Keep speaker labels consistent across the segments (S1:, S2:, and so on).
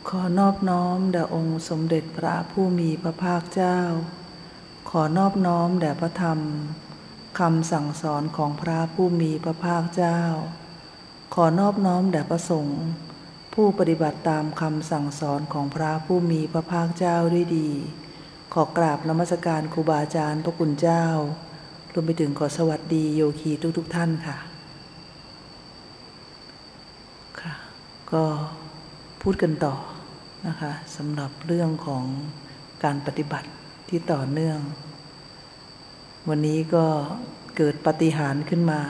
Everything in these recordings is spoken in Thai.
S1: ขอนอบน้อมแด่องค์สมเด็จพระผู้มีพระภาคเจ้าขอนอบน้อมแด่พระธรรมคำสั่งสอนของพระผู้มีพระภาคเจ้าขอนอบน้อมแด่พระสงฆ์ผู้ปฏิบัติตามคำสั่งสอนของพระผู้มีพระภาคเจ้าด้วยดีขอกราบนมัสการครูบาอาจารย์พระคุณเจ้ารวมไปถึงขอสวัสดีโยคีทุกท่านค่ะก็พูดกันต่อนะคะสำหรับเรื่องของการปฏิบัติที่ต่อเนื่องวันนี้ก็เกิดปาฏิหาริย์ขึ้นมา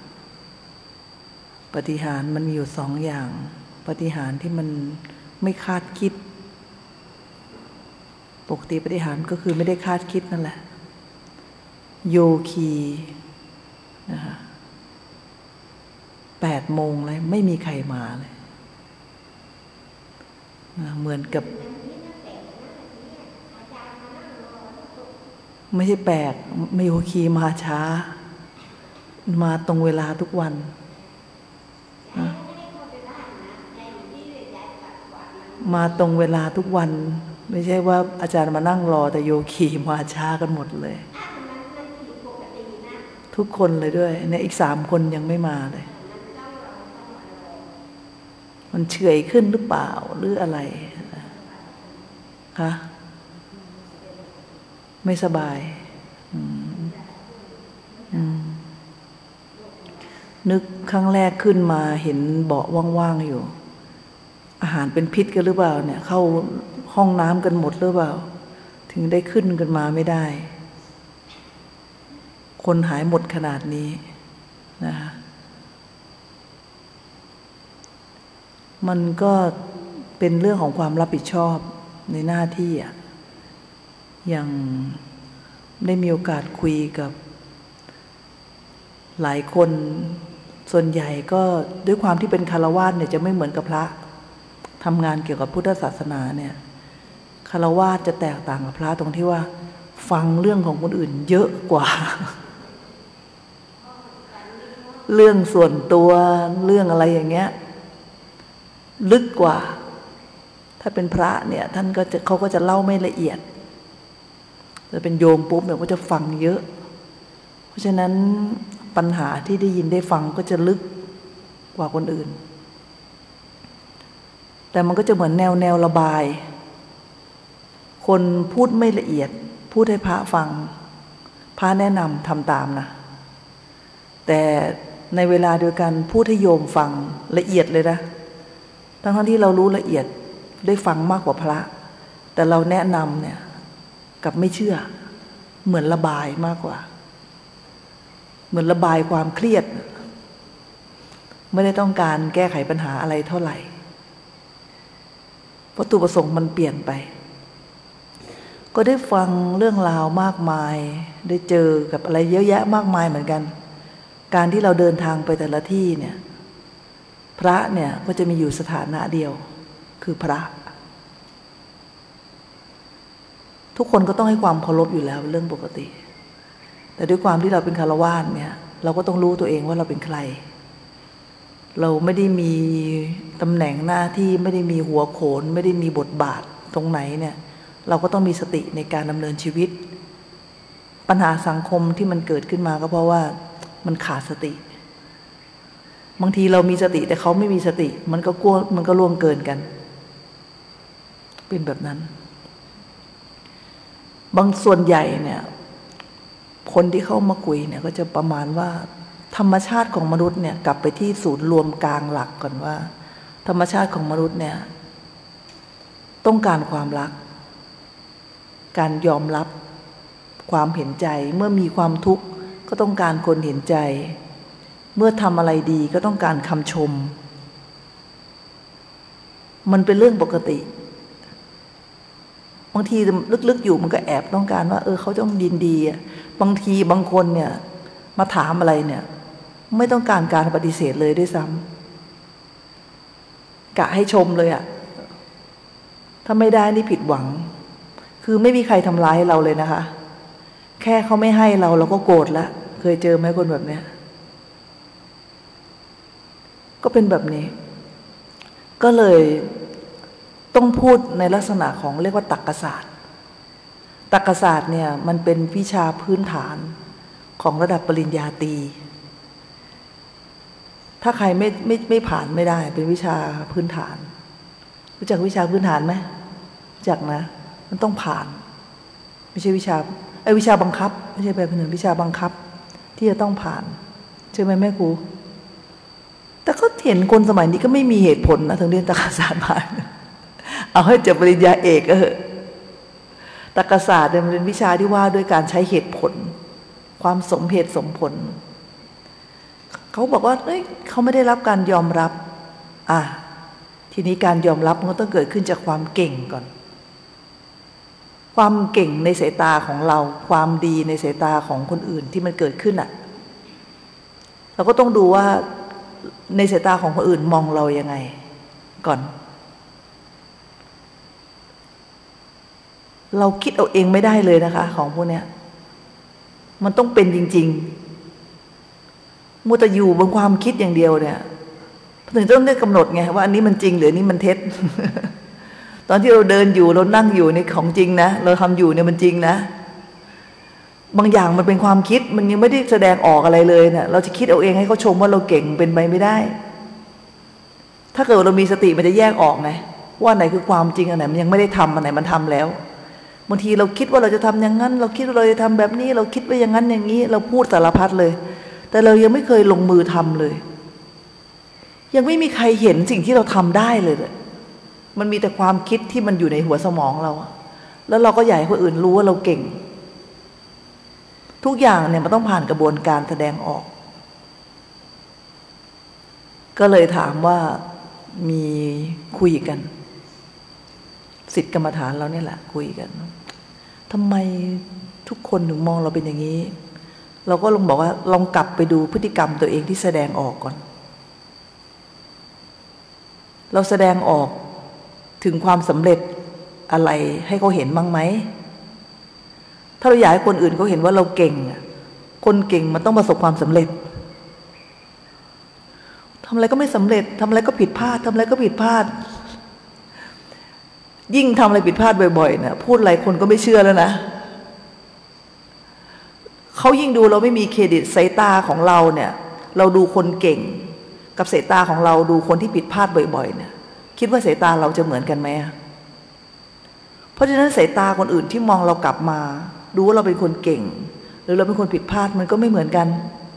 S1: ปาฏิหาริย์มันมีอยู่สองอย่างปาฏิหาริย์ที่มันไม่คาดคิดปกติปาฏิหาริย์ก็คือไม่ได้คาดคิดนั่นแหละโยคีนะคะ8 โมงเลยไม่มีใครมาเลยเหมือนกับไม่ใช่แปลกไม่โยคีมาช้ามาตรงเวลาทุกวันมาตรงเวลาทุกวันไม่ใช่ว่าอาจารย์มานั่งรอแต่โยคีมาช้ากันหมดเลยทุกคนเลยด้วยเนี่ยอีก3 คนยังไม่มาเลยมันเฉื่อยขึ้นหรือเปล่าหรืออะไรคะไม่สบายนึกครั้งแรกขึ้นมาเห็นเบาะว่างๆอยู่อาหารเป็นพิษกันหรือเปล่าเนี่ยเข้าห้องน้ำกันหมดหรือเปล่าถึงได้ขึ้นกันมาไม่ได้คนหายหมดขนาดนี้นะคะมันก็เป็นเรื่องของความรับผิดชอบในหน้าที่อ่ะอย่างได้มีโอกาสคุยกับหลายคนส่วนใหญ่ก็ด้วยความที่เป็นฆราวาสเนี่ยจะไม่เหมือนกับพระทำงานเกี่ยวกับพุทธศาสนาเนี่ยฆราวาสจะแตกต่างกับพระตรงที่ว่าฟังเรื่องของคนอื่นเยอะกว่าเรื่องส่วนตัวเรื่องอะไรอย่างเงี้ยลึกกว่าถ้าเป็นพระเนี่ยท่านก็จะเขาก็จะเล่าไม่ละเอียดแต่เป็นโยมปุ๊บเนี่ยก็จะฟังเยอะเพราะฉะนั้นปัญหาที่ได้ยินได้ฟังก็จะลึกกว่าคนอื่นแต่มันก็จะเหมือนแนวระบายคนพูดไม่ละเอียดพูดให้พระฟังพระแนะนำทำตามนะแต่ในเวลาเดียวกันพูดให้โยมฟังละเอียดเลยนะทั้งที่เรารู้ละเอียดได้ฟังมากกว่าพระแต่เราแนะนำเนี่ยกับไม่เชื่อเหมือนระบายมากกว่าเหมือนระบายความเครียดไม่ได้ต้องการแก้ไขปัญหาอะไรเท่าไหร่วัตถุประสงค์มันเปลี่ยนไปก็ได้ฟังเรื่องราวมากมายได้เจอกับอะไรเยอะแยะมากมายเหมือนกันการที่เราเดินทางไปแต่ละที่เนี่ยพระเนี่ยก็จะมีอยู่สถานะเดียวคือพระทุกคนก็ต้องให้ความเคารพอยู่แล้วเป็นเรื่องปกติแต่ด้วยความที่เราเป็นฆราวาสเนี่ยเราก็ต้องรู้ตัวเองว่าเราเป็นใครเราไม่ได้มีตำแหน่งหน้าที่ไม่ได้มีหัวโขนไม่ได้มีบทบาทตรงไหนเนี่ยเราก็ต้องมีสติในการดำเนินชีวิตปัญหาสังคมที่มันเกิดขึ้นมาก็เพราะว่ามันขาดสติบางทีเรามีสติแต่เขาไม่มีสติมันก็ล่วงเกินกันเป็นแบบนั้นบางส่วนใหญ่เนี่ยคนที่เข้ามาคุยเนี่ยก็จะประมาณว่าธรรมชาติของมนุษย์เนี่ยกลับไปที่ศูนย์รวมกลางหลักก่อนว่าธรรมชาติของมนุษย์เนี่ยต้องการความรักการยอมรับความเห็นใจเมื่อมีความทุกข์ก็ต้องการคนเห็นใจเมื่อทำอะไรดีก็ต้องการคำชมมันเป็นเรื่องปกติบางทีลึกๆอยู่มันก็แอบต้องการว่าเขาต้องยินดีบางทีบางคนเนี่ยมาถามอะไรเนี่ยไม่ต้องการการปฏิเสธเลยด้วยซ้ำกะให้ชมเลยถ้าไม่ได้นี่ผิดหวังคือไม่มีใครทำร้ายเราเลยนะคะแค่เขาไม่ให้เราก็โกรธแล้วเคยเจอไหมคนแบบเนี้ยก็เป็นแบบนี้ก็เลยต้องพูดในลักษณะของเรียกว่าตรรกศาสตร์ตรรกศาสตร์เนี่ยมันเป็นวิชาพื้นฐานของระดับปริญญาตรีถ้าใครไม่ผ่านไม่ได้เป็นวิชาพื้นฐานรู้จักวิชาพื้นฐานไหมรู้จักนะมันต้องผ่านไม่ใช่วิชาวิชาบังคับไม่ใช่แบบหนึ่งวิชาบังคับที่จะต้องผ่านใช่ไหมแม่ครูแต่ก็เห็นคนสมัยนี้ก็ไม่มีเหตุผลนะถึงเรียนตรรกศาสตร์มาเอาให้จบปริญญาเอกตรรกศาสตร์เนี่ยมันเป็นวิชาที่ว่าด้วยการใช้เหตุผลความสมเหตุสมผลเขาบอกว่าเขาไม่ได้รับการยอมรับทีนี้การยอมรับมันต้องเกิดขึ้นจากความเก่งก่อนความเก่งในสายตาของเราความดีในสายตาของคนอื่นที่มันเกิดขึ้นเราก็ต้องดูว่าในสายตาของคนอื่นมองเรายังไงก่อนเราคิดเอาเองไม่ได้เลยนะคะของพวกเนี้ยมันต้องเป็นจริงๆมัวแต่อยู่บนความคิดอย่างเดียวเนี่ยถึงต้องได้กำหนดไงว่าอันนี้มันจริงหรืออันนี้มันเท็จ ตอนที่เราเดินอยู่เรานั่งอยู่ในของจริงนะเราทำอยู่เนี่ยมันจริงนะบางอย่างมันเป็นความคิดมันยังไม่ได้แสดงออกอะไรเลยเนี่ยเราจะคิดเอาเองให้เขาชมว่าเราเก่งเป็นไปไม่ได้ถ้าเกิดเรามีสติมันจะแยกออกไงว่าไหนคือความจริงอันไหนมันยังไม่ได้ทำอันไหนมันทำแล้วบางทีเราคิดว่าเราจะทำอย่างนั้นเราคิดว่าเราจะทำแบบนี้เราคิดว่าอย่างนั้นอย่างนี้เราพูดสารพัดเลยแต่เรายังไม่เคยลงมือทำเลยยังไม่มีใครเห็นสิ่งที่เราทำได้เลยมันมีแต่ความคิดที่มันอยู่ในหัวสมองเราแล้วเราก็อยากให้คนอื่นรู้ว่าเราเก่งทุกอย่างเนี่ยมันต้องผ่านกระบวนการแสดงออกก็เลยถามว่ามีคุยกันศิษย์กรรมฐานเราเนี่ยแหละคุยกันทำไมทุกคนถึงมองเราเป็นอย่างนี้เราก็ลองบอกว่าลองกลับไปดูพฤติกรรมตัวเองที่แสดงออกก่อนเราแสดงออกถึงความสำเร็จอะไรให้เขาเห็นบ้างไหมถ้าเราอยากให้คนอื่นเขาเห็นว่าเราเก่งคนเก่งมันต้องประสบความสำเร็จทำอะไรก็ไม่สำเร็จทำอะไรก็ผิดพลาดทำอะไรก็ผิดพลาดยิ่งทำอะไรผิดพลาดบ่อยๆนะพูดอะไรคนก็ไม่เชื่อแล้วนะเขายิ่งดูเราไม่มีเครดิตสายตาของเราเนี่ยเราดูคนเก่งกับสายตาของเราดูคนที่ผิดพลาดบ่อยๆเนี่ยคิดว่าสายตาเราจะเหมือนกันไหมเพราะฉะนั้นสายตาคนอื่นที่มองเรากลับมาดูว่าเราเป็นคนเก่งหรือเราเป็นคนผิดพลาดมันก็ไม่เหมือนกัน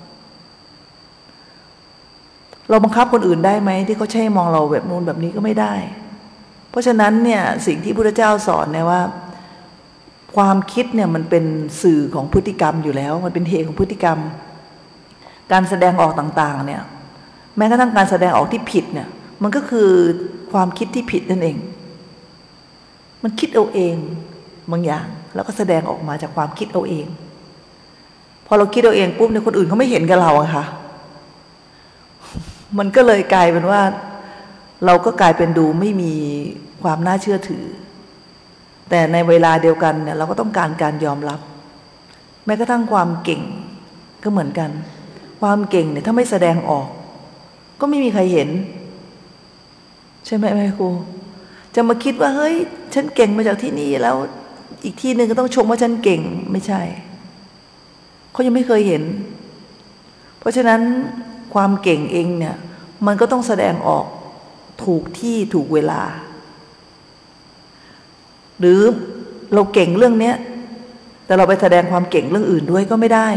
S1: เราบังคับคนอื่นได้ไหมที่เขาใช่มองเราแบบนู้นแบบนี้ก็ไม่ได้เพราะฉะนั้นเนี่ยสิ่งที่พระพุทธเจ้าสอนเนี่ยว่าความคิดเนี่ยมันเป็นสื่อของพฤติกรรมอยู่แล้วมันเป็นเหตุของพฤติกรรมการแสดงออกต่างๆเนี่ยแม้กระทั่งการแสดงออกที่ผิดเนี่ยมันก็คือความคิดที่ผิดนั่นเองมันคิดเอาเองบางอย่างแล้วก็แสดงออกมาจากความคิดเอาเองพอเราคิดเอาเองปุ๊บเนี่ยคนอื่นเขาไม่เห็นกับเราอะค่ะมันก็เลยกลายเป็นว่าเราก็กลายเป็นดูไม่มีความน่าเชื่อถือแต่ในเวลาเดียวกันเนี่ยเราก็ต้องการการยอมรับแม้กระทั่งความเก่งก็เหมือนกันความเก่งเนี่ยถ้าไม่แสดงออกก็ไม่มีใครเห็นใช่ไหมแม่ครูจะมาคิดว่าเฮ้ยฉันเก่งมาจากที่นี่แล้วอีกที่หนึ่งก็ต้องชมว่าฉันเก่งไม่ใช่เขายังไม่เคยเห็นเพราะฉะนั้นความเก่งเองเนี่ยมันก็ต้องแสดงออกถูกที่ถูกเวลาหรือเราเก่งเรื่องนี้แต่เราไปแสดงความเก่งเรื่องอื่นด้วยก็ไม่ได้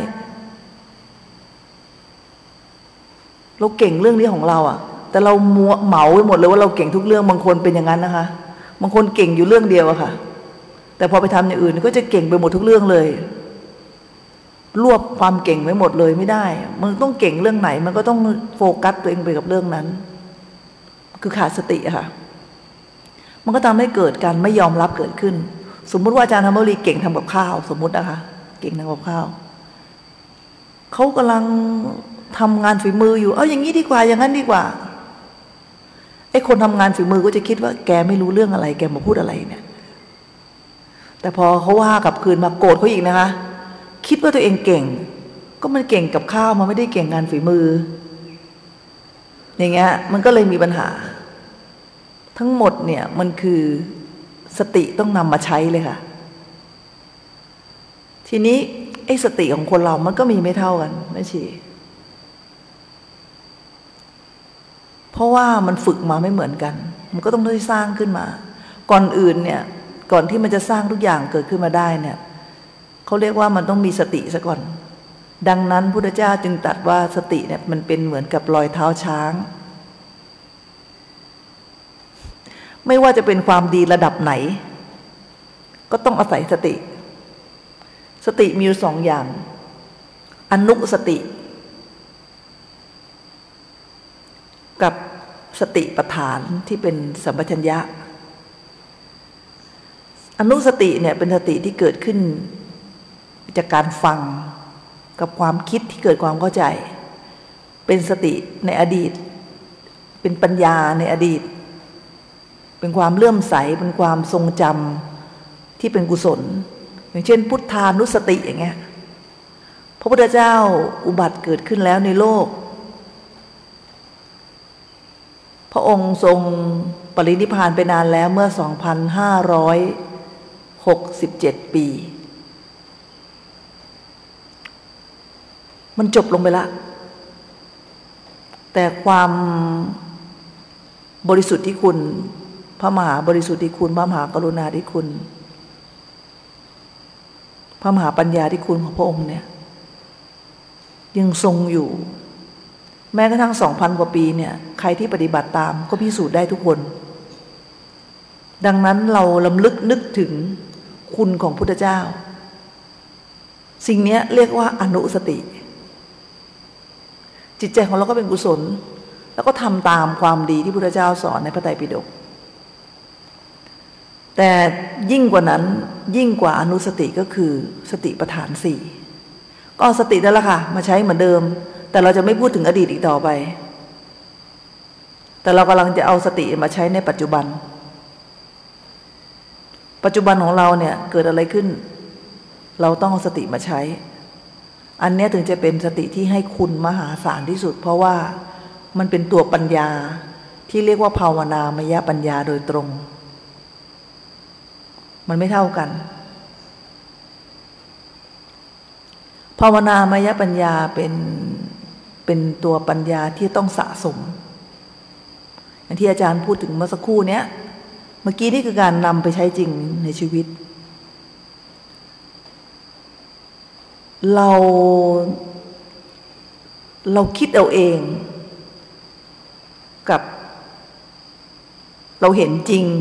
S1: เราเก่งเรื่องนี้ของเราแต่เราเหมาไปหมดเลยว่าเราเก่งทุกเรื่องบางคนเป็นอย่างนั้นนะคะบางคนเก่งอยู่เรื่องเดียวอะค่ะแต่พอไปทำอย่างอื่นก็จะเก่งไปหมดทุกเรื่องเลยรวบความเก่งไว้หมดเลยไม่ได้มันต้องเก่งเรื่องไหนมันก็ต้องโฟกัสตัวเองไปกับเรื่องนั้นคือขาดสติค่ะมันก็ทำให้เกิดการไม่ยอมรับเกิดขึ้นสมมุติว่าอาจารย์ธรรมวรีเก่งทำกับข้าวสมมุตินะคะเก่งทำกับข้าวเขากำลังทำงานฝีมืออยู่อย่างนี้ดีกว่าอย่างนั้นดีกว่าไอ้คนทำงานฝีมือก็จะคิดว่าแกไม่รู้เรื่องอะไรแกมาพูดอะไรเนี่ยแต่พอเขาว่ากลับคืนมาโกรธเขาอีกนะคะคิดว่าตัวเองเก่งก็มันเก่งกับข้าวมันไม่ได้เก่งงานฝีมืออย่างเงี้ยมันก็เลยมีปัญหาทั้งหมดเนี่ยมันคือสติต้องนำมาใช้เลยค่ะทีนี้ไอ้สติของคนเรามันก็มีไม่เท่ากันแม่ชีเพราะว่ามันฝึกมาไม่เหมือนกันมันก็ต้องได้สร้างขึ้นมาก่อนอื่นเนี่ยก่อนที่มันจะสร้างทุกอย่างเกิดขึ้นมาได้เนี่ยเขาเรียกว่ามันต้องมีสติซะก่อนดังนั้นพุทธเจ้าจึงตรัสว่าสติเนี่ยมันเป็นเหมือนกับรอยเท้าช้างไม่ว่าจะเป็นความดีระดับไหนก็ต้องอาศัยสติสติมีอยู่สองอย่างอนุสติกับสติปัฏฐานที่เป็นสัมปชัญญะอนุสติเนี่ยเป็นสติที่เกิดขึ้นจากการฟังกับความคิดที่เกิดความเข้าใจเป็นสติในอดีตเป็นปัญญาในอดีตเป็นความเลื่อมใสเป็นความทรงจำที่เป็นกุศลอย่างเช่นพุทธานุสติอย่างเงี้ยพระพุทธเจ้าอุบัติเกิดขึ้นแล้วในโลกพระองค์ทรงปรินิพพานไปนานแล้วเมื่อ 2,567 ปีมันจบลงไปละแต่ความบริสุทธิ์ที่คุณพระมหาบริสุทธิ์ที่คุณพระมหากรุณาธิคุณพระมหาปัญญาธิคุณของพระองค์เนี่ยยังทรงอยู่แม้กระทั่ง 2,000 กว่าปีเนี่ยใครที่ปฏิบัติตามก็พิสูจน์ได้ทุกคนดังนั้นเราลำลึกนึกถึงคุณของพุทธเจ้าสิ่งนี้เรียกว่าอนุสติจิตใจของเราก็เป็นกุศลแล้วก็ทำตามความดีที่พุทธเจ้าสอนในพระไตรปิฎกแต่ยิ่งกว่านั้นยิ่งกว่าอนุสติก็คือสติปัฏฐานสี่ก็เอาสตินั่นแหละค่ะมาใช้เหมือนเดิมแต่เราจะไม่พูดถึงอดีตอีกต่อไปแต่เรากำลังจะเอาสติมาใช้ในปัจจุบันปัจจุบันของเราเนี่ยเกิดอะไรขึ้นเราต้องเอาสติมาใช้อันนี้ถึงจะเป็นสติที่ให้คุณมหาศาลที่สุดเพราะว่ามันเป็นตัวปัญญาที่เรียกว่าภาวนามยปัญญาโดยตรงมันไม่เท่ากันภาวนามยปัญญาเป็นตัวปัญญาที่ต้องสะสมอย่างที่อาจารย์พูดถึงเมื่อสักครู่เนี้ยเมื่อกี้นี่คือการนำไปใช้จริงในชีวิตเราคิดเอาเองกับเราเห็นจริง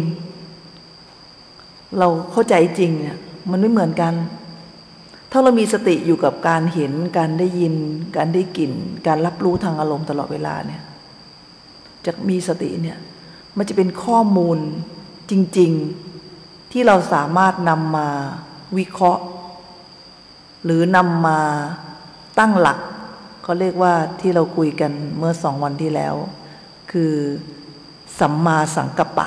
S1: เราเข้าใจจริงเนี่ยมันไม่เหมือนกันถ้าเรามีสติอยู่กับการเห็นการได้ยินการได้กลิ่นการรับรู้ทางอารมณ์ตลอดเวลาเนี่ยจะมีสติเนี่ยมันจะเป็นข้อมูลจริงๆที่เราสามารถนำมาวิเคราะห์หรือนำมาตั้งหลักเขาเรียกว่าที่เราคุยกันเมื่อ2 วันที่แล้วคือสัมมาสังกัปปะ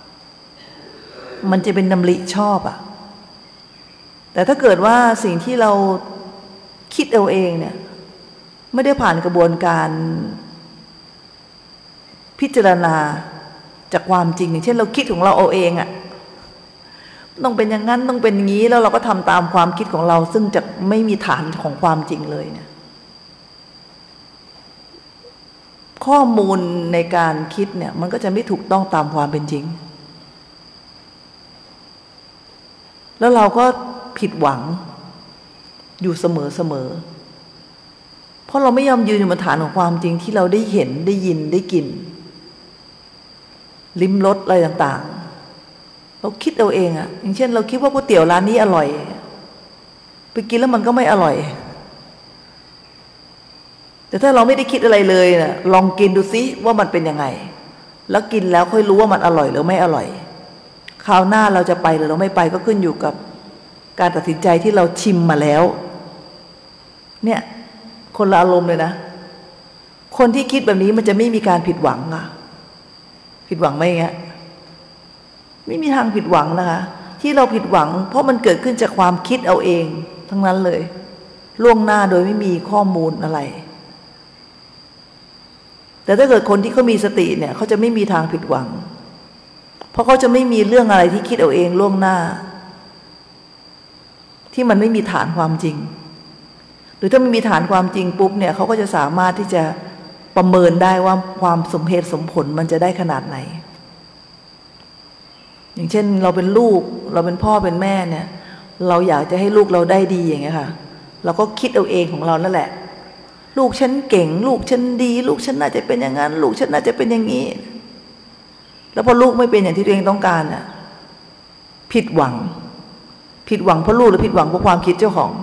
S1: มันจะเป็นดำริชอบอะแต่ถ้าเกิดว่าสิ่งที่เราคิดเอาเองเนี่ยไม่ได้ผ่านกระบวนการพิจารณาจากความจริงอย่างเช่นเราคิดของเราเอาเองอะต้องเป็นอย่างนั้นต้องเป็นอย่างนี้แล้วเราก็ทำตามความคิดของเราซึ่งจะไม่มีฐานของความจริงเลยเนี่ยข้อมูลในการคิดเนี่ยมันก็จะไม่ถูกต้องตามความเป็นจริงแล้วเราก็ผิดหวังอยู่เสมอเพราะเราไม่ยอมยืนอยู่บนฐานของความจริงที่เราได้เห็นได้ยินได้กลิ่นลิ้มรสอะไรต่างๆเราคิดเอาเองอะอย่างเช่นเราคิดว่าก๋วยเตี๋ยวร้านนี้อร่อยไปกินแล้วมันก็ไม่อร่อยแต่ถ้าเราไม่ได้คิดอะไรเลยนะลองกินดูซิว่ามันเป็นยังไงแล้วกินแล้วค่อยรู้ว่ามันอร่อยหรือไม่อร่อยคราวหน้าเราจะไปหรือเราไม่ไปก็ขึ้นอยู่กับการตัดสินใจที่เราชิมมาแล้วเนี่ยคนละอารมณ์เลยนะคนที่คิดแบบนี้มันจะไม่มีการผิดหวังอะผิดหวังไหมเงี้ยไม่มีทางผิดหวังนะคะที่เราผิดหวังเพราะมันเกิดขึ้นจากความคิดเอาเองทั้งนั้นเลยล่วงหน้าโดยไม่มีข้อมูลอะไรแต่ถ้าเกิดคนที่เขามีสติเนี่ยเขาจะไม่มีทางผิดหวังเพราะเขาจะไม่มีเรื่องอะไรที่คิดเอาเองล่วงหน้าที่มันไม่มีฐานความจริงหรือถ้าไม่มีฐานความจริงปุ๊บเนี่ยเขาก็จะสามารถที่จะประเมินได้ว่าความสมเหตุสมผลมันจะได้ขนาดไหนอย่างเช่นเราเป็นลูกเราเป็นพ่อเป็นแม่เนี่ยเราอยากจะให้ลูกเราได้ดีอย่างเงี้ยค่ะเราก็คิดเอาเองของเรานั่นแหละลูกฉันเก่งลูกฉันดีลูกฉันน่าจะเป็นอย่างนั้นลูกฉันน่าจะเป็นอย่างนี้แล้วพอลูกไม่เป็นอย่างที่ตัวเองต้องการน่ะผิดหวังเพราะลูกหรือผิดหวังเพราะความคิดเจ้าของ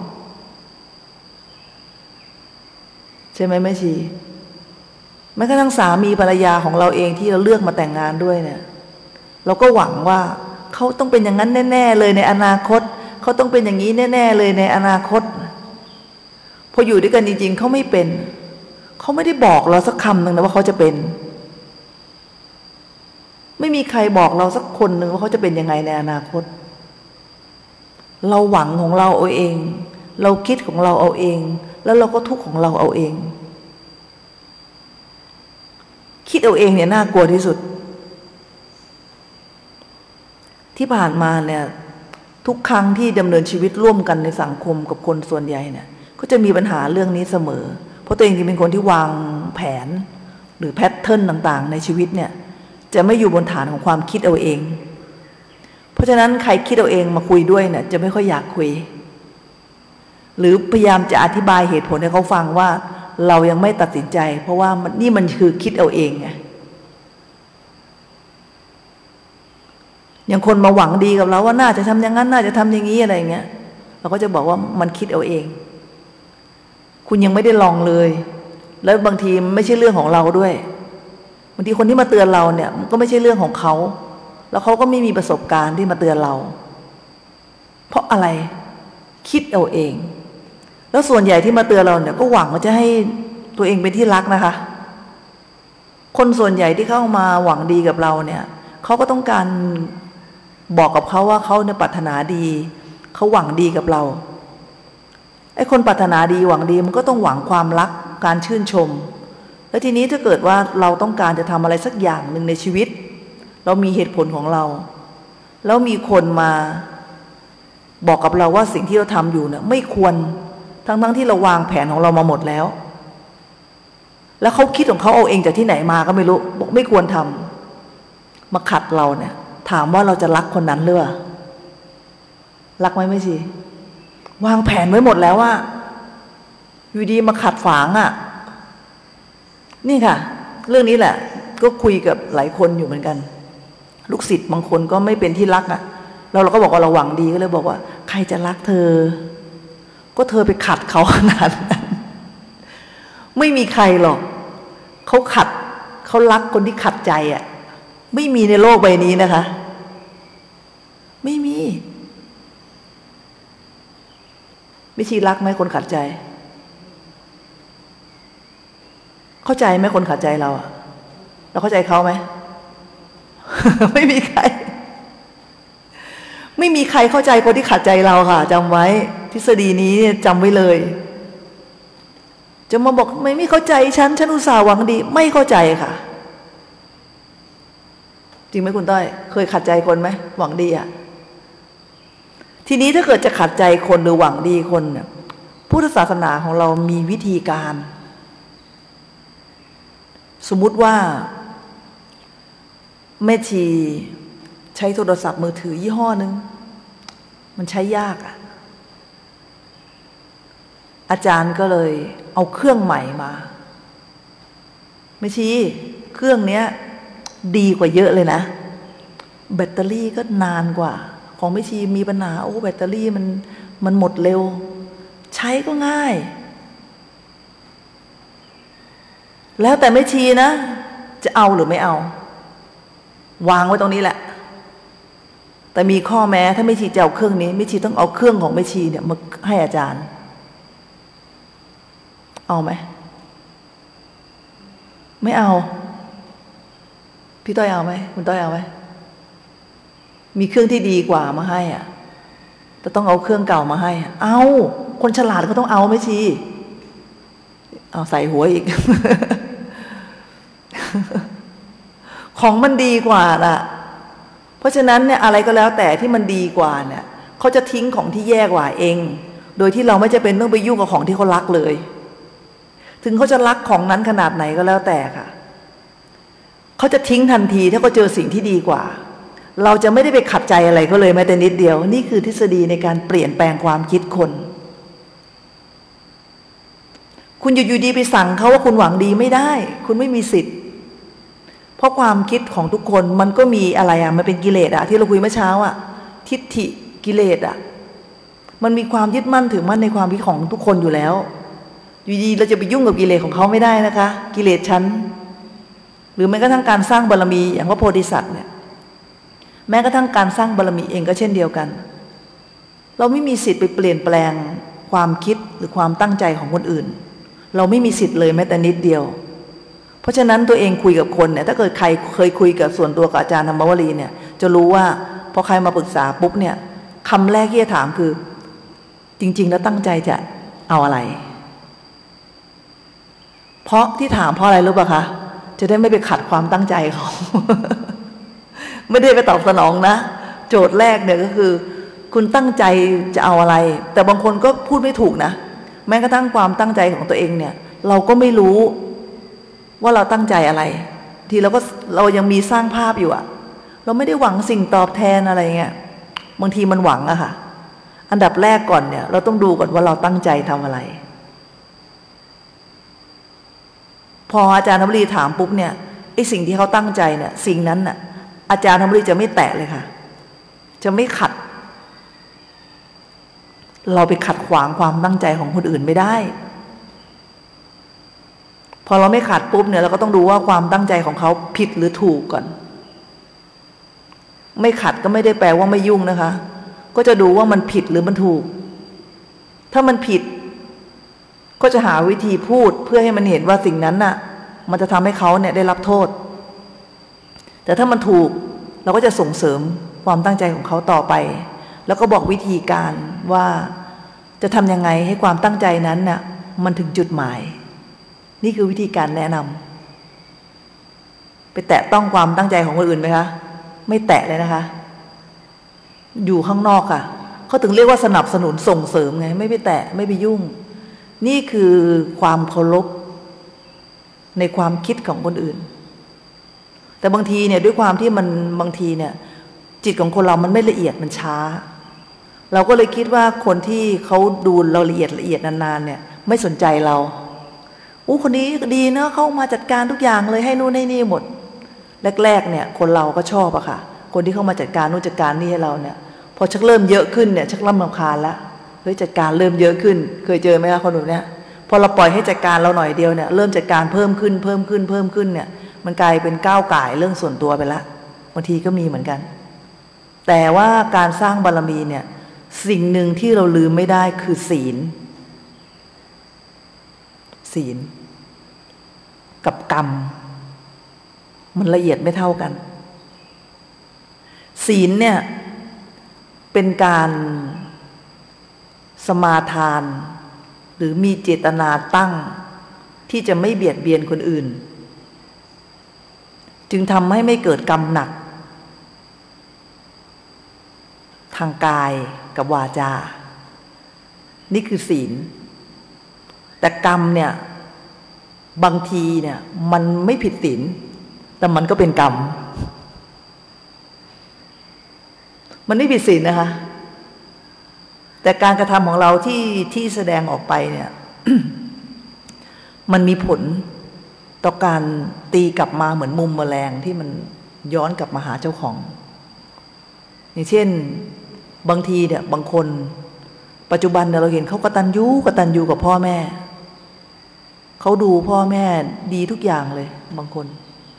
S1: ใช่ไหมแม่ชีแม้กระทั่งสามีภรรยาของเราเองที่เราเลือกมาแต่งงานด้วยเนี่ยเราก็หวังว่าเขาต้องเป็นอย่างนั้นแน่ๆเลยในอนาคตเขาต้องเป็นอย่างนี้แน่ๆเลยในอนาคตพออยู่ด้วยกันจริงๆเขาไม่เป็นเขาไม่ได้บอกเราสักคำหนึ่งนะว่าเขาจะเป็นไม่มีใครบอกเราสักคนหนึ่งว่าเขาจะเป็นยังไงในอนาคตเราหวังของเราเอาเองเราคิดของเราเอาเองแล้วเราก็ทุกข์ของเราเอาเองคิดเอาเองเนี่ยน่ากลัวที่สุดที่ผ่านมาเนี่ยทุกครั้งที่ดำเนินชีวิตร่วมกันในสังคมกับคนส่วนใหญ่เนี่ยก็จะมีปัญหาเรื่องนี้เสมอเพราะตัวเองเป็นคนที่วางแผนหรือแพทเทิร์นต่างๆในชีวิตเนี่ยจะไม่อยู่บนฐานของความคิดเอาเองเพราะฉะนั้นใครคิดเอาเองมาคุยด้วยเนี่ยจะไม่ค่อยอยากคุยหรือพยายามจะอธิบายเหตุผลให้เขาฟังว่าเรายังไม่ตัดสินใจเพราะว่านี่มันคือคิดเอาเองไงอย่างคนมาหวังดีกับเราว่าน่าจะทำอย่างนั้นน่าจะทำอย่างนี้อะไรเงี้ยเราก็จะบอกว่ามันคิดเอาเองคุณยังไม่ได้ลองเลยแล้วบางทีไม่ใช่เรื่องของเราด้วยบางทีคนที่มาเตือนเราเนี่ยมันก็ไม่ใช่เรื่องของเขาแล้วเขาก็ไม่มีประสบการณ์ที่มาเตือนเราเพราะอะไรคิดเอาเองแล้วส่วนใหญ่ที่มาเตือนเราเนี่ยก็หวังว่าจะให้ตัวเองเป็นที่รักนะคะคนส่วนใหญ่ที่เข้ามาหวังดีกับเราเนี่ยเขาก็ต้องการบอกกับเขาว่าเขาเนี่ยปรารถนาดีเขาหวังดีกับเราไอ้คนปรารถนาดีหวังดีมันก็ต้องหวังความรักการชื่นชมแล้วทีนี้ถ้าเกิดว่าเราต้องการจะทำอะไรสักอย่างหนึ่งในชีวิตเรามีเหตุผลของเราแล้วมีคนมาบอกกับเราว่าสิ่งที่เราทำอยู่เนี่ยไม่ควรทั้งที่เราวางแผนของเรามาหมดแล้วแล้วเขาคิดของเขาเอาเองจากที่ไหนมาก็ไม่รู้บอกไม่ควรทำมาขัดเราเนี่ยถามว่าเราจะรักคนนั้นหรือเปล่ารักไหมไม่สิวางแผนไว้หมดแล้วว่าอยู่ดีมาขัดฝางอ่ะนี่ค่ะเรื่องนี้แหละก็คุยกับหลายคนอยู่เหมือนกันลูกศิษย์บางคนก็ไม่เป็นที่รักอ่ะเราก็บอกว่าเราหวังดีก็เลยบอกว่าใครจะรักเธอก็เธอไปขัดเขาขนาดนั้นไม่มีใครหรอกเขาขัดเขารักคนที่ขัดใจอ่ะไม่มีในโลกใบนี้นะคะไม่มีไม่ชีรักไหมคนขัดใจเข้าใจไหมคนขัดใจเราอ่ะเราเข้าใจเขาไหม ไม่มีใครเข้าใจคนที่ขัดใจเราค่ะจำไว้ทฤษฎีนี้จำไว้เลยจะมาบอกไม่เข้าใจฉันอุตส่าห์หวังดีไม่เข้าใจค่ะจริงไหมคุณต้อยเคยขัดใจคนไหมหวังดีอ่ะทีนี้ถ้าเกิดจะขัดใจคนหรือหวังดีคนเนี่ยพุทธศาสนาของเรามีวิธีการสมมุติว่าแม่ชีใช้โทรศัพท์มือถือยี่ห้อนึงมันใช้ยากอ่ะอาจารย์ก็เลยเอาเครื่องใหม่มาแม่ชีเครื่องเนี้ยดีกว่าเยอะเลยนะแบตเตอรี่ก็นานกว่าของแม่ชีมีปัญหาแบตเตอรี่มันหมดเร็วใช้ก็ง่ายแล้วแต่แม่ชีนะจะเอาหรือไม่เอาวางไว้ตรงนี้แหละแต่มีข้อแม้ถ้าแม่ชีจะเอาเครื่องนี้แม่ชีต้องเอาเครื่องของแม่ชีเนี่ยมาให้อาจารย์เอาไหมไม่เอาพี่ต้อยเอาไหมคุณต้อยเอาไหมมีเครื่องที่ดีกว่ามาให้อ่ะแต่ต้องเอาเครื่องเก่ามาให้เอาคนฉลาดก็ต้องเอาแม่ชีเอาใส่หัวอีก ของมันดีกว่าล่ะราะฉะนั้นเนี่ยอะไรก็แล้วแต่ที่มันดีกว่าเนี่ยเขาจะทิ้งของที่แย่กว่าเองโดยที่เราไม่จำเป็นต้องไปยุ่งกับของที่เขารักเลยถึงเขาจะรักของนั้นขนาดไหนก็แล้วแต่ค่ะเขาจะทิ้งทันทีถ้าเขาเจอสิ่งที่ดีกว่าเราจะไม่ได้ไปขัดใจอะไรเขาเลยแม้แต่นิดเดียวนี่คือทฤษฎีในการเปลี่ยนแปลงความคิดคนคุณอยู่ดีไปสั่งเขาว่าคุณหวังดีไม่ได้คุณไม่มีสิทธิ์เพราะความคิดของทุกคนมันก็มีอะไรมันเป็นกิเลสที่เราคุยเมื่อเช้าทิฏฐิกิเลสมันมีความยึดมั่นถือมั่นในความคิดของทุกคนอยู่แล้วอยู่ดีเราจะไปยุ่งกับกิเลสของเขาไม่ได้นะคะกิเลสชั้นหรือแม้กระทั่งการสร้างบารมีอย่างพระโพธิสัตว์เนี่ยแม้กระทั่งการสร้างบารมีเองก็เช่นเดียวกันเราไม่มีสิทธิ์ไปเปลี่ยนแปลงความคิดหรือความตั้งใจของคนอื่นเราไม่มีสิทธิ์เลยแม้แต่นิดเดียวเพราะฉะนั้นตัวเองคุยกับคนเนี่ยถ้าเกิดใครเคยคุยกับส่วนตัวกับอาจารย์ธรรมวลีเนี่ยจะรู้ว่าพอใครมาปรึกษาปุ๊บเนี่ยคำแรกที่จะถามคือจริงๆแล้วตั้งใจจะเอาอะไรเพราะที่ถามเพราะอะไรรู้ป่ะคะจะได้ไม่ไปขัดความตั้งใจเขา ไม่ได้ไปตอบสนองนะโจทย์แรกเนี่ยก็คือคุณตั้งใจจะเอาอะไรแต่บางคนก็พูดไม่ถูกนะแม้กระทั่งความตั้งใจของตัวเองเนี่ยเราก็ไม่รู้ว่าเราตั้งใจอะไรทีเรายังมีสร้างภาพอยู่เราไม่ได้หวังสิ่งตอบแทนอะไรเงี้ยบางทีมันหวังค่ะอันดับแรกก่อนเนี่ยเราต้องดูก่อนว่าเราตั้งใจทำอะไรพออาจารย์ธรรมรีถามปุ๊บเนี่ยไอ้สิ่งที่เขาตั้งใจเนี่ยสิ่งนั้นน่ะอาจารย์ธรรมรีจะไม่แตะเลยค่ะจะไม่ขัดเราไปขัดขวางความตั้งใจของคนอื่นไม่ได้พอเราไม่ขัดปุ๊บเนี่ยเราก็ต้องดูว่าความตั้งใจของเขาผิดหรือถูกก่อนไม่ขัดก็ไม่ได้แปลว่าไม่ยุ่งนะคะก็จะดูว่ามันผิดหรือมันถูกถ้ามันผิดก็จะหาวิธีพูดเพื่อให้มันเห็นว่าสิ่งนั้นน่ะมันจะทำให้เขาเนี่ยได้รับโทษแต่ถ้ามันถูกเราก็จะส่งเสริมความตั้งใจของเขาต่อไปแล้วก็บอกวิธีการว่าจะทำยังไงให้ความตั้งใจนั้นน่ะมันถึงจุดหมายนี่คือวิธีการแนะนำไปแตะต้องความตั้งใจของคนอื่นไหมคะไม่แตะเลยนะคะอยู่ข้างนอกค่ะเขาถึงเรียกว่าสนับสนุนส่งเสริมไงไม่ไปแตะไม่ไปยุ่งนี่คือความเคารพในความคิดของคนอื่นแต่บางทีเนี่ยด้วยความที่มันบางทีเนี่ยจิตของคนเรามันไม่ละเอียดมันช้าเราก็เลยคิดว่าคนที่เขาดูเราละเอียดนานๆเนี่ยไม่สนใจเราคนนี้ดีเนาะเขามาจัดการทุกอย่างเลยให้นู่นให้นี่หมดแรกๆเนี่ยคนเราก็ชอบค่ะคนที่เข้ามาจัดการนู่นจัดการนี่ให้เราเนี่ยพอชักเริ่มเยอะขึ้นเนี่ยชักรำคาญละเฮ้ยจัดการเริ่มเยอะขึ้นเคยเจอไหมคะคนหนุ่มเนี่ยพอเราปล่อยให้จัดการเราหน่อยเดียวเนี่ยเริ่มจัดการเพิ่มขึ้นเนี่ยมันกลายเป็นก้าวก่ายเรื่องส่วนตัวไปละบางทีก็มีเหมือนกันแต่ว่าการสร้างบารมีเนี่ยสิ่งหนึ่งที่เราลืมไม่ได้คือศีลกับกรรมมันละเอียดไม่เท่ากันศีลเนี่ยเป็นการสมาทานหรือมีเจตนาตั้งที่จะไม่เบียดเบียนคนอื่นจึงทำให้ไม่เกิดกรรมหนักทางกายกับวาจานี่คือศีลแต่กรรมเนี่ยบางทีเนี่ยมันไม่ผิดศีลแต่มันก็เป็นกรรมมันไม่ผิดศีลนะคะแต่การกระทำของเราที่แสดงออกไปเนี่ย มันมีผลต่อการตีกลับมาเหมือนมุมแมลงที่มันย้อนกลับมาหาเจ้าของอย่างเช่นบางทีเนี่ยบางคนปัจจุบันเนี่ยเราเห็นเขากตัญญูกับพ่อแม่เขาดูพ่อแม่ดีทุกอย่างเลยบางคน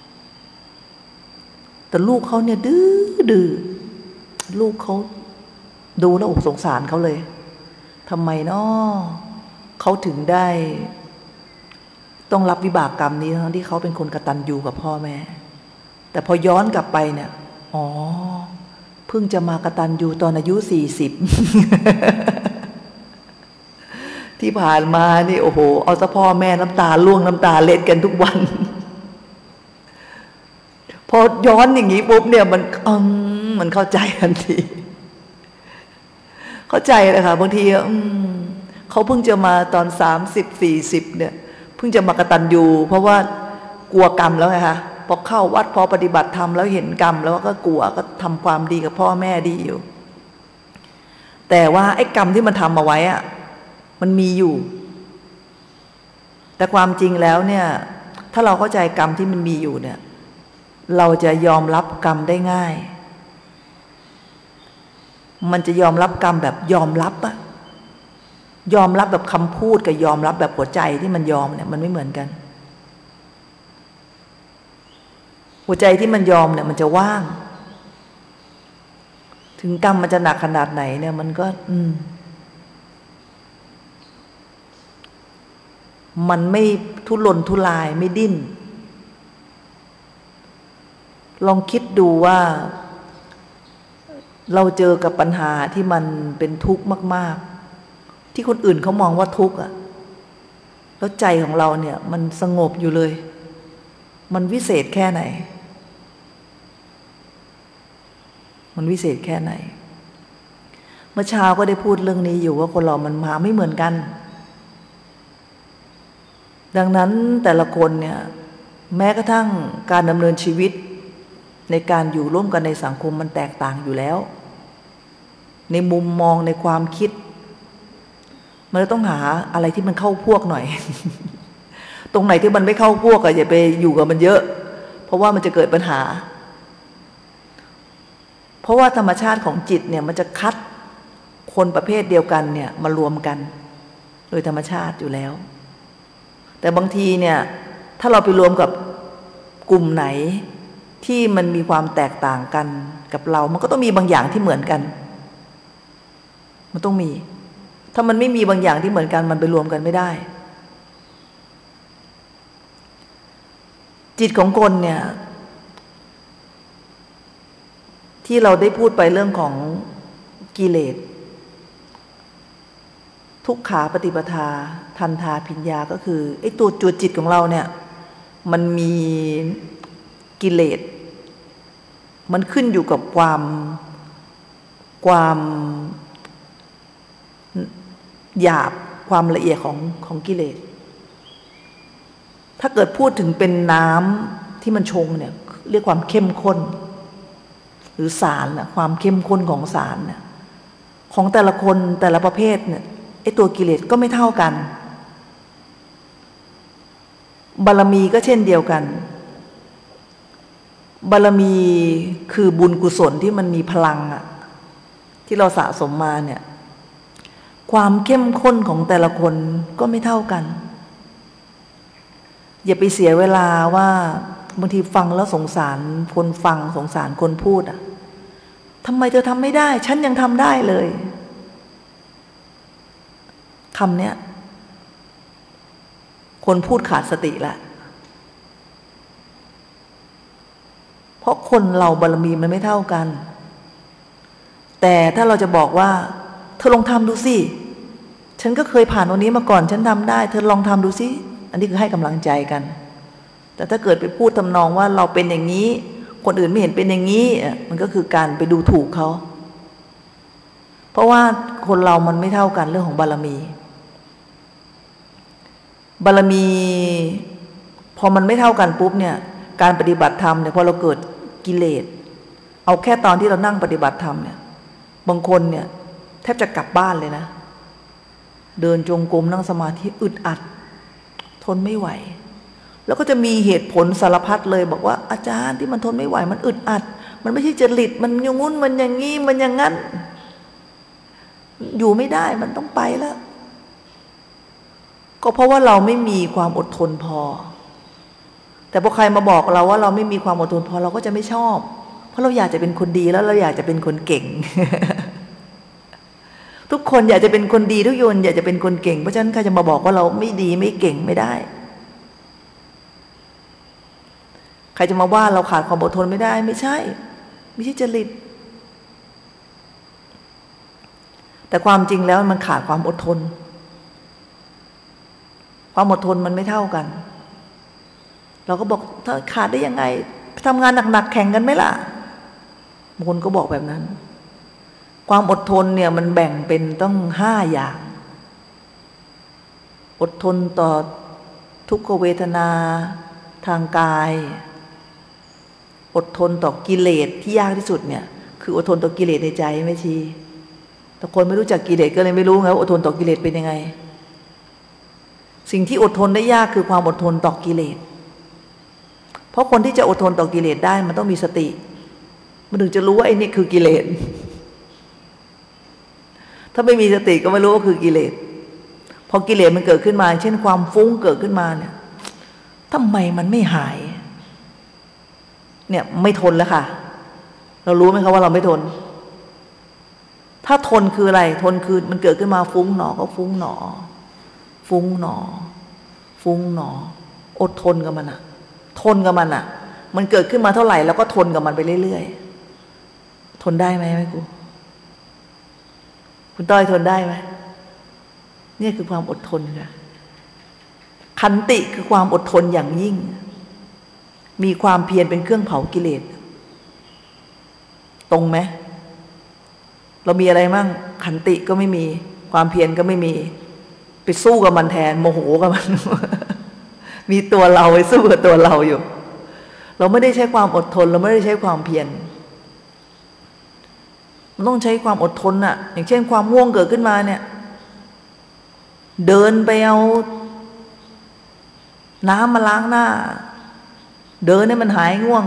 S1: แต่ลูกเขาเนี่ยดื้อลูกเขาดูแล้วอกสงสารเขาเลยทำไมเนาะเขาถึงได้ต้องรับวิบากกรรมนี้ทั้งที่เขาเป็นคนกตัญญูกับพ่อแม่แต่พอย้อนกลับไปเนี่ยเพิ่งจะมากตัญญูตอนอายุ40 ที่ผ่านมานี่โอ้โหเอาซะพ่อแม่น้ำตาร่วงน้ำตาเล็ดกันทุกวันพอย้อนอย่างนี้ปุ๊บเนี่ยมันมันเข้าใจทันทีเข้าใจเลยค่ะบางทีเขาเพิ่งจะมาตอน30-40เนี่ยเพิ่งจะมากตัญญูเพราะว่ากลัวกรรมแล้วไงคะพอเข้าวัดพอปฏิบัติธรรมแล้วเห็นกรรมแล้วก็กลัวก็ทำความดีกับพ่อแม่ดีอยู่แต่ว่าไอ้กรรมที่มันทำเอาไว้อะมันมีอยู่แต่ความจริงแล้วเนี่ยถ้าเราเข้าใจกรรมที่มันมีอยู่เนี่ยเราจะยอมรับกรรมได้ง่ายมันจะยอมรับกรรมแบบยอมรับอะยอมรับแบบคำพูดกับยอมรับแบบหัวใจที่มันยอมเนี่ยมันไม่เหมือนกันหัวใจที่มันยอมเนี่ยมันจะว่างถึงกรรมมันจะหนักขนาดไหนเนี่ยมันก็มันไม่ทุรนทุรายไม่ดิ้นลองคิดดูว่าเราเจอกับปัญหาที่มันเป็นทุกข์มากๆที่คนอื่นเขามองว่าทุกข์อ่ะแล้วใจของเราเนี่ยมันสงบอยู่เลยมันวิเศษแค่ไหนมันวิเศษแค่ไหนเมื่อเช้าก็ได้พูดเรื่องนี้อยู่ว่าคนเรามันมาไม่เหมือนกันดังนั้นแต่ละคนเนี่ยแม้กระทั่งการดำเนินชีวิตในการอยู่ร่วมกันในสังคมมันแตกต่างอยู่แล้วในมุมมองในความคิดมันต้องหาอะไรที่มันเข้าพวกหน่อย ตรงไหนที่มันไม่เข้าพวกอย่าไปอยู่กับมันเยอะเพราะว่ามันจะเกิดปัญหาเพราะว่าธรรมชาติของจิตเนี่ยมันจะคัดคนประเภทเดียวกันเนี่ยมารวมกันโดยธรรมชาติอยู่แล้วแต่บางทีเนี่ยถ้าเราไปรวมกับกลุ่มไหนที่มันมีความแตกต่างกันกับเรามันก็ต้องมีบางอย่างที่เหมือนกันมันต้องมีถ้ามันไม่มีบางอย่างที่เหมือนกันมันไปรวมกันไม่ได้จิตของคนเนี่ยที่เราได้พูดไปเรื่องของกิเลสทุกขาปฏิปทาทันทาพิญญาก็คือไอ้ตัวจิตของเราเนี่ยมันมีกิเลสมันขึ้นอยู่กับความหยาบความละเอียดของกิเลสถ้าเกิดพูดถึงเป็นน้ำที่มันชงเนี่ยเรียกความเข้มข้นหรือสารนะความเข้มข้นของสารเนี่ยของแต่ละคนแต่ละประเภทเนี่ยไอ้ตัวกิเลสก็ไม่เท่ากันบารมีก็เช่นเดียวกันบารมีคือบุญกุศลที่มันมีพลังอะที่เราสะสมมาเนี่ยความเข้มข้นของแต่ละคนก็ไม่เท่ากันอย่าไปเสียเวลาว่าบางทีฟังแล้วสงสารคนฟังสงสารคนพูดอะทำไมเธอทำไม่ได้ฉันยังทำได้เลยคำเนี้ยคนพูดขาดสติละเพราะคนเราบารมีมันไม่เท่ากันแต่ถ้าเราจะบอกว่าเธอลองทำดูสิฉันก็เคยผ่านวันนี้มาก่อนฉันทำได้เธอลองทำดูสิอันนี้คือให้กำลังใจกันแต่ถ้าเกิดไปพูดทำนองว่าเราเป็นอย่างนี้คนอื่นไม่เห็นเป็นอย่างนี้มันก็คือการไปดูถูกเขาเพราะว่าคนเรามันไม่เท่ากันเรื่องของบารมีบารมีพอมันไม่เท่ากันปุ๊บเนี่ยการปฏิบัติธรรมเนี่ยพอเราเกิดกิเลสเอาแค่ตอนที่เรานั่งปฏิบัติธรรมเนี่ยบางคนเนี่ยแทบจะกลับบ้านเลยนะเดินจงกรมนั่งสมาธิอึดอัดทนไม่ไหวแล้วก็จะมีเหตุผลสารพัดเลยบอกว่าอาจารย์ที่มันทนไม่ไหวมันอึดอัดมันไม่ใช่จริตมันอย่างงุ้นมันอย่างงี้มันอย่างงั้นอยู่ไม่ได้มันต้องไปแล้วก็เพราะว่าเราไม่มีความอดทนพอแต่พอใครมาบอกเราว่าเราไม่มีความอดทนพอเราก็จะไม่ชอบเพราะเราอยากจะเป็นคนดีแล้วเราอยากจะเป็นคนเก่ง ทุกคนอยากจะเป็นคนดีทุกคนอยากจะเป็นคนเก่งเพราะฉะนั้นใครจะมาบอกว่าเราไม่ดีไม่เก่งไม่ได้ใครจะมาว่าเราขาดความอดทนไม่ได้ไม่ใช่จริตแต่ความจริงแล้วมันขาดความอดทนความอดทนมันไม่เท่ากันเราก็บอกถ้าขาดได้ยังไงทำงานหนักๆแข่งกันไหมล่ะบางคนก็บอกแบบนั้นความอดทนเนี่ยมันแบ่งเป็นต้อง5 อย่างอดทนต่อทุกขเวทนาทางกายอดทนต่อกิเลสที่ยากที่สุดเนี่ยคืออดทนต่อกิเลสในใจแม่ชีแต่คนไม่รู้จักกิเลสก็เลยไม่รู้ไงว่าอดทนต่อกิเลสเป็นยังไงสิ่งที่อดทนได้ยากคือความอดทนต่อกิเลสเพราะคนที่จะอดทนต่อกิเลสได้มันต้องมีสติมันถึงจะรู้ว่าไอ้นี่คือกิเลสถ้าไม่มีสติก็ไม่รู้ว่าคือกิเลสพอกิเลสมันเกิดขึ้นมาเช่นความฟุ้งเกิดขึ้นมาเนี่ยทำไมมันไม่หายเนี่ยไม่ทนแล้วค่ะเรารู้ไหมคะว่าเราไม่ทนถ้าทนคืออะไรทนคือมันเกิดขึ้นมาฟุ้งหนอก็ฟุ้งหนอฟุ้งหนอฟุ้งหนออดทนกับมันอะทนกับมันอะมันเกิดขึ้นมาเท่าไหร่แล้วก็ทนกับมันไปเรื่อยๆทนได้ไหมครูคุณต้อยทนได้ไหมนี่คือความอดทนค่ะขันติคือความอดทนอย่างยิ่งมีความเพียรเป็นเครื่องเผากิเลสตรงไหมเรามีอะไรมั่งขันติก็ไม่มีความเพียรก็ไม่มีไปสู้กับมันแทนโมโหกับมัน มีตัวเราไปสู้กับตัวเราอยู่เราไม่ได้ใช้ความอดทนเราไม่ได้ใช้ความเพียรมันต้องใช้ความอดทนอะอย่างเช่นความง่วงเกิดขึ้นมาเนี่ยเดินไปเอาน้ำมาล้างหน้าเดินให้มันหายง่วง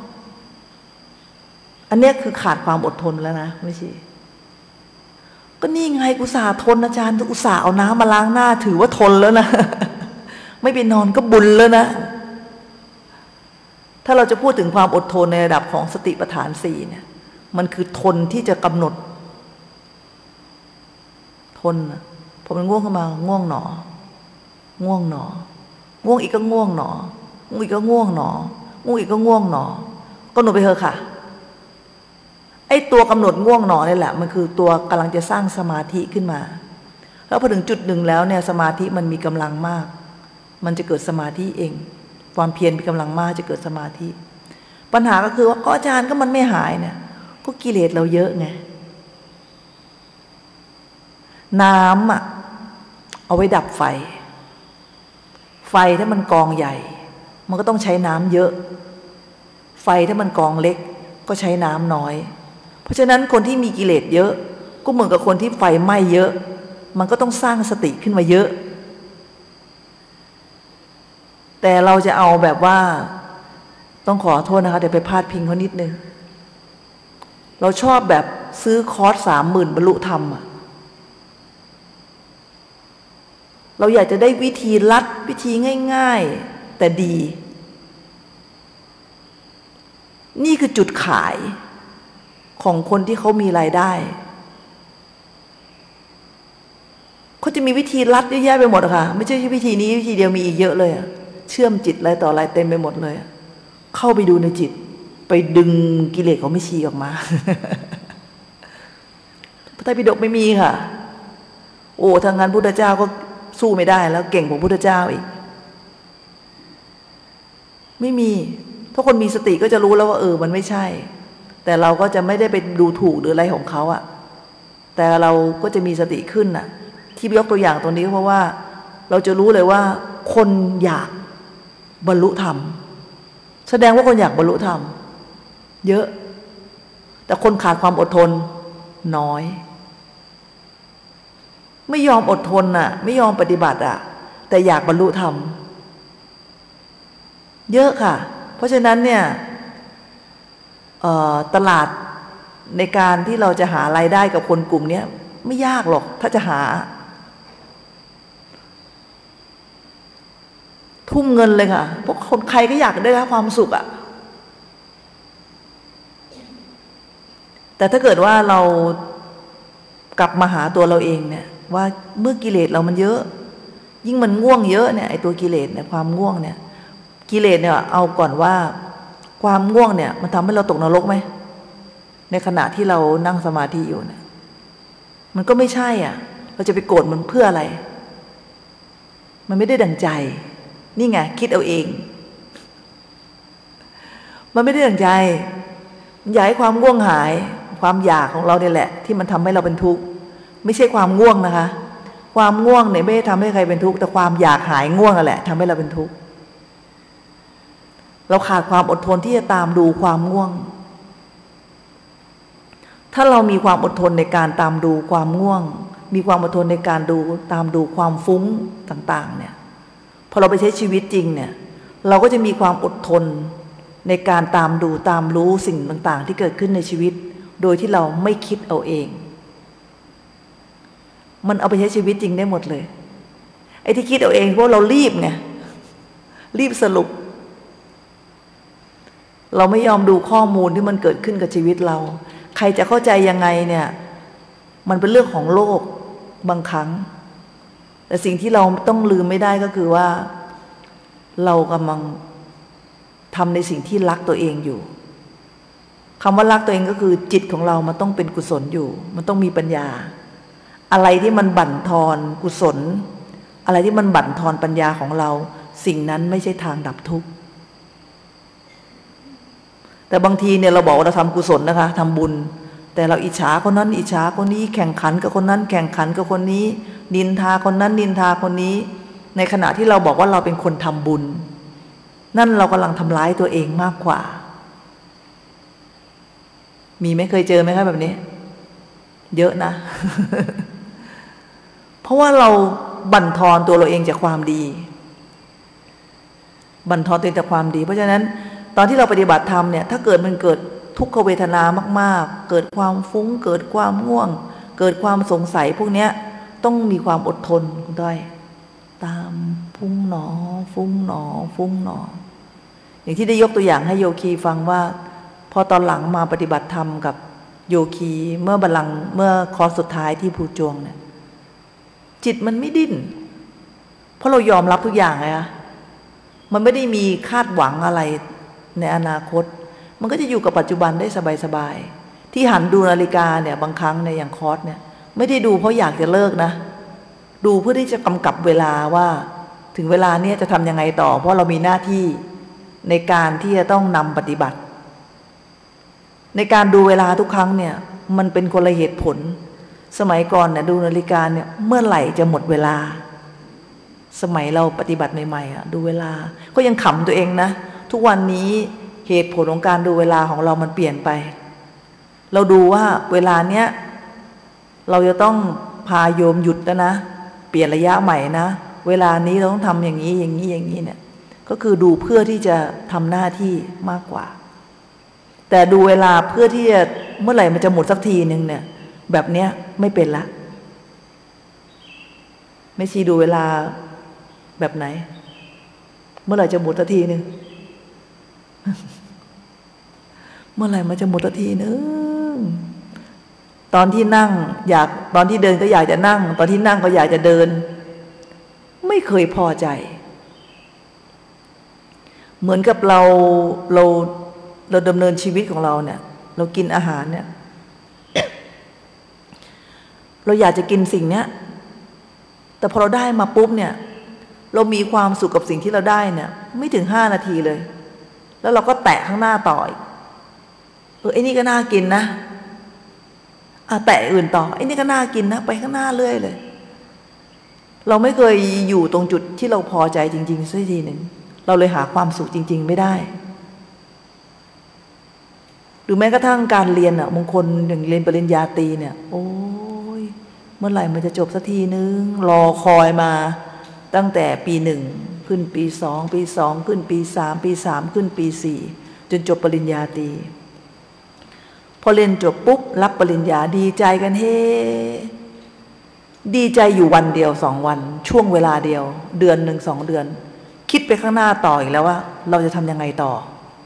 S1: อันนี้คือขาดความอดทนแล้วนะไม่ใช่ก็นี่ไงอุตส่าห์ทนอาจารย์อุตส่าห์เอาน้ำมาล้างหน้าถือว่าทนแล้วนะ ไม่ไปนอนก็บุญแล้วนะถ้าเราจะพูดถึงความอดทนในระดับของสติปัฏฐาน4เนี่ยมันคือทนที่จะกำหนดทนพอมันง่วงขึ้นมาง่วงหนอง่วงหนอง่วงอีกก็ง่วงหนอง่วงอีกก็ง่วงหนอง่วงอีกก็ง่วงหนอกำหนดไปเถอะค่ะไอ้ตัวกำหนดง่วงหนอนี่แหละมันคือตัวกำลังจะสร้างสมาธิขึ้นมาแล้วพอถึงจุดหนึ่งแล้วเนี่ยสมาธิมันมีกำลังมากมันจะเกิดสมาธิเองความเพียรมีกำลังมากจะเกิดสมาธิปัญหาก็คือว่าก็อาจารย์ก็มันไม่หายเนี่ยก็กิเลสเราเยอะไงน้ำอ่ะเอาไว้ดับไฟถ้ามันกองใหญ่มันก็ต้องใช้น้ำเยอะไฟถ้ามันกองเล็กก็ใช้น้ำน้อยเพราะฉะนั้นคนที่มีกิเลสเยอะก็เหมือนกับคนที่ไฟไหม้เยอะมันก็ต้องสร้างสติขึ้นมาเยอะแต่เราจะเอาแบบว่าต้องขอโทษนะคะเดี๋ยวไปพาดพิงเขานิดนึงเราชอบแบบซื้อคอร์ส30,000บรรลุธรรมอะเราอยากจะได้วิธีลัดวิธีง่ายๆแต่ดีนี่คือจุดขายของคนที่เขามีรายได้เขาจะมีวิธีลัดเยอะแยะไปหมดค่ะไม่ใช่วิธีนี้วิธีเดียวมีอีกเยอะเลยอะเชื่อมจิตอะไรต่ออะไรเต็มไปหมดเลยเข้าไปดูในจิตไปดึงกิเลสของแม่ชีออกมา พระไตรปิฎกไม่มีค่ะโอ้ทางนั้นพุทธเจ้าก็สู้ไม่ได้แล้วเก่งกว่าพุทธเจ้าอีกไม่มีถ้าคนมีสติก็จะรู้แล้วว่ามันไม่ใช่แต่เราก็จะไม่ได้ไปดูถูกหรืออะไรของเขาอะแต่เราก็จะมีสติขึ้นน่ะที่ยกตัวอย่างตัวนี้เพราะว่าเราจะรู้เลยว่าคนอยากบรรลุธรรมแสดงว่าคนอยากบรรลุธรรมเยอะแต่คนขาดความอดทนน้อยไม่ยอมอดทนน่ะไม่ยอมปฏิบัติอ่ะแต่อยากบรรลุธรรมเยอะค่ะเพราะฉะนั้นเนี่ยตลาดในการที่เราจะหารายได้กับคนกลุ่มนี้ไม่ยากหรอกถ้าจะหาทุ่มเงินเลยค่ะพวกคนใครก็อยากได้รับความสุขอ่ะแต่ถ้าเกิดว่าเรากลับมาหาตัวเราเองเนี่ยว่าเมื่อกิเลสเรามันเยอะยิ่งมันง่วงเยอะเนี่ยไอ้ตัวกิเลสเนี่ยความง่วงเนี่ยกิเลสเนี่ยเอาก่อนว่าความง่วงเนี่ยมันทำให้เราตกนรกไหมในขณะที่เรานั่งสมาธิอยู่เนี่ยมันก็ไม่ใช่อ่ะเราจะไปโกรธมันเพื่ออะไรมันไม่ได้ดั่งใจนี่ไงคิดเอาเองมันไม่ได้ดั่งใจอย่าให้ความง่วงหายความอยากของเราเนี่ยแหละที่มันทำให้เราเป็นทุกข์ไม่ใช่ความง่วงนะคะความง่วงเนี่ยไม่ได้ทำให้ใครเป็นทุกข์แต่ความอยากหายง่วงนั่นแหละทำให้เราเป็นทุกข์เราขาดความอดทนที่จะตามดูความง่วงถ้าเรามีความอดทนในการตามดูความง่วงมีความอดทนในการตามดูความฟุ้งต่างๆเนี่ยพอเราไปใช้ชีวิตจริงเนี่ยเราก็จะมีความอดทนในการตามดูตามรู้สิ่งต่างๆที่เกิดขึ้นในชีวิตโดยที่เราไม่คิดเอาเองมันเอาไปใช้ชีวิตจริงได้หมดเลยไอ้ที่คิดเอาเองเพราะเรารีบไงรีบสรุปเราไม่ยอมดูข้อมูลที่มันเกิดขึ้นกับชีวิตเราใครจะเข้าใจยังไงเนี่ยมันเป็นเรื่องของโลกบางครั้งแต่สิ่งที่เราต้องลืมไม่ได้ก็คือว่าเรากำลังทำในสิ่งที่รักตัวเองอยู่คำว่ารักตัวเองก็คือจิตของเรามันต้องเป็นกุศลอยู่มันต้องมีปัญญาอะไรที่มันบั่นทอนกุศลอะไรที่มันบั่นทอนปัญญาของเราสิ่งนั้นไม่ใช่ทางดับทุกข์แต่บางทีเนี่ยเราบอกว่าเราทำกุศลนะคะทำบุญแต่เราอิจฉาคนนั้นอิจฉาคนนี้แข่งขันกับคนนั้นแข่งขันกับคนนี้นินทาคนนั้นนินทาคนนี้ในขณะที่เราบอกว่าเราเป็นคนทำบุญนั่นเรากำลังทำร้ายตัวเองมากกว่ามีไหมเคยเจอไหมคะแบบนี้เยอะนะ เพราะว่าเราบั่นทอนตัวเราเองจากความดีบั่นทอนตัวเองจากความดีเพราะฉะนั้นตอนที่เราปฏิบัติธรรมเนี่ยถ้าเกิดมันเกิดทุกขเวทนามากๆเกิดความฟุ้งเกิดความง่วงเกิดความสงสัยพวกเนี้ยต้องมีความอดทนคุณด้อยตามฟุ้งหนอฟุ้งหนอฟุ้งหนออย่างที่ได้ยกตัวอย่างให้โยคีฟังว่าพอตอนหลังมาปฏิบัติธรรมกับโยคีเมื่อบัลลังก์เมื่อคอร์สสุดท้ายที่ภูจวงเนี่ยจิตมันไม่ดิ้นเพราะเรายอมรับทุกอย่างไงคะมันไม่ได้มีคาดหวังอะไรในอนาคตมันก็จะอยู่กับปัจจุบันได้สบายๆที่หันดูนาฬิกาเนี่ยบางครั้งในอย่างคอร์สเนี่ยไม่ได้ดูเพราะอยากจะเลิกนะดูเพื่อที่จะกำกับเวลาว่าถึงเวลาเนี่ยจะทำยังไงต่อเพราะเรามีหน้าที่ในการที่จะต้องนำปฏิบัติในการดูเวลาทุกครั้งเนี่ยมันเป็นคนละเหตุผลสมัยก่อนเนี่ยดูนาฬิกาเนี่ยเมื่อไหร่จะหมดเวลาสมัยเราปฏิบัติใหม่ๆอ่ะดูเวลาก็ยังขำตัวเองนะทุกวันนี้เหตุผลของการดูเวลาของเรามันเปลี่ยนไปเราดูว่าเวลาเนี้ยเราจะต้องพาโยมหยุดแล้วนะเปลี่ยนระยะใหม่นะเวลานี้เราต้องทำอย่างนี้อย่างนี้อย่างนี้เนี่ยก็คือดูเพื่อที่จะทำหน้าที่มากกว่าแต่ดูเวลาเพื่อที่จะเมื่อไหร่มันจะหมดสักทีนึงเนี่ยแบบเนี้ยไม่เป็นละไม่ชีดูเวลาแบบไหนเมื่อไหร่จะหมดสักทีนึง เมื่อไหร่มันจะหมดสักทีนึงตอนที่นั่งอยากตอนที่เดินก็อยากจะนั่งตอนที่นั่งก็อยากจะเดินไม่เคยพอใจเหมือนกับเราดำเนินชีวิตของเราเนี่ยเรากินอาหารเนี่ย เราอยากจะกินสิ่งเนี้ยแต่พอเราได้มาปุ๊บเนี่ยเรามีความสุขกับสิ่งที่เราได้เนี่ยไม่ถึง5 นาทีเลยแล้วเราก็แตะข้างหน้าต่ออีกไอ้นี่ก็น่ากินนะแตะอื่นต่อไอ้นี่ก็น่ากินนะไปข้างหน้าเรื่อยเลยเราไม่เคยอยู่ตรงจุดที่เราพอใจจริงๆสักทีหนึ่งเราเลยหาความสุขจริงๆไม่ได้หรือแม้กระทั่งการเรียนบางคนอย่างเรียนปริญญาตรีเนี่ยโอ้ยเมื่อไหร่มันจะจบสักทีนึงรอคอยมาตั้งแต่ปี 1ขึ้นปี 2ปี 2ขึ้นปี 3ปี 3ขึ้นปี 4จนจบปริญญาตรีพอเรียนจบปุ๊บรับปริญญาดีใจกันเฮ้ดีใจอยู่วันเดียว2 วันช่วงเวลาเดียวเดือนหนึ่ง2 เดือนคิดไปข้างหน้าต่ออีกแล้วว่าเราจะทำยังไงต่อ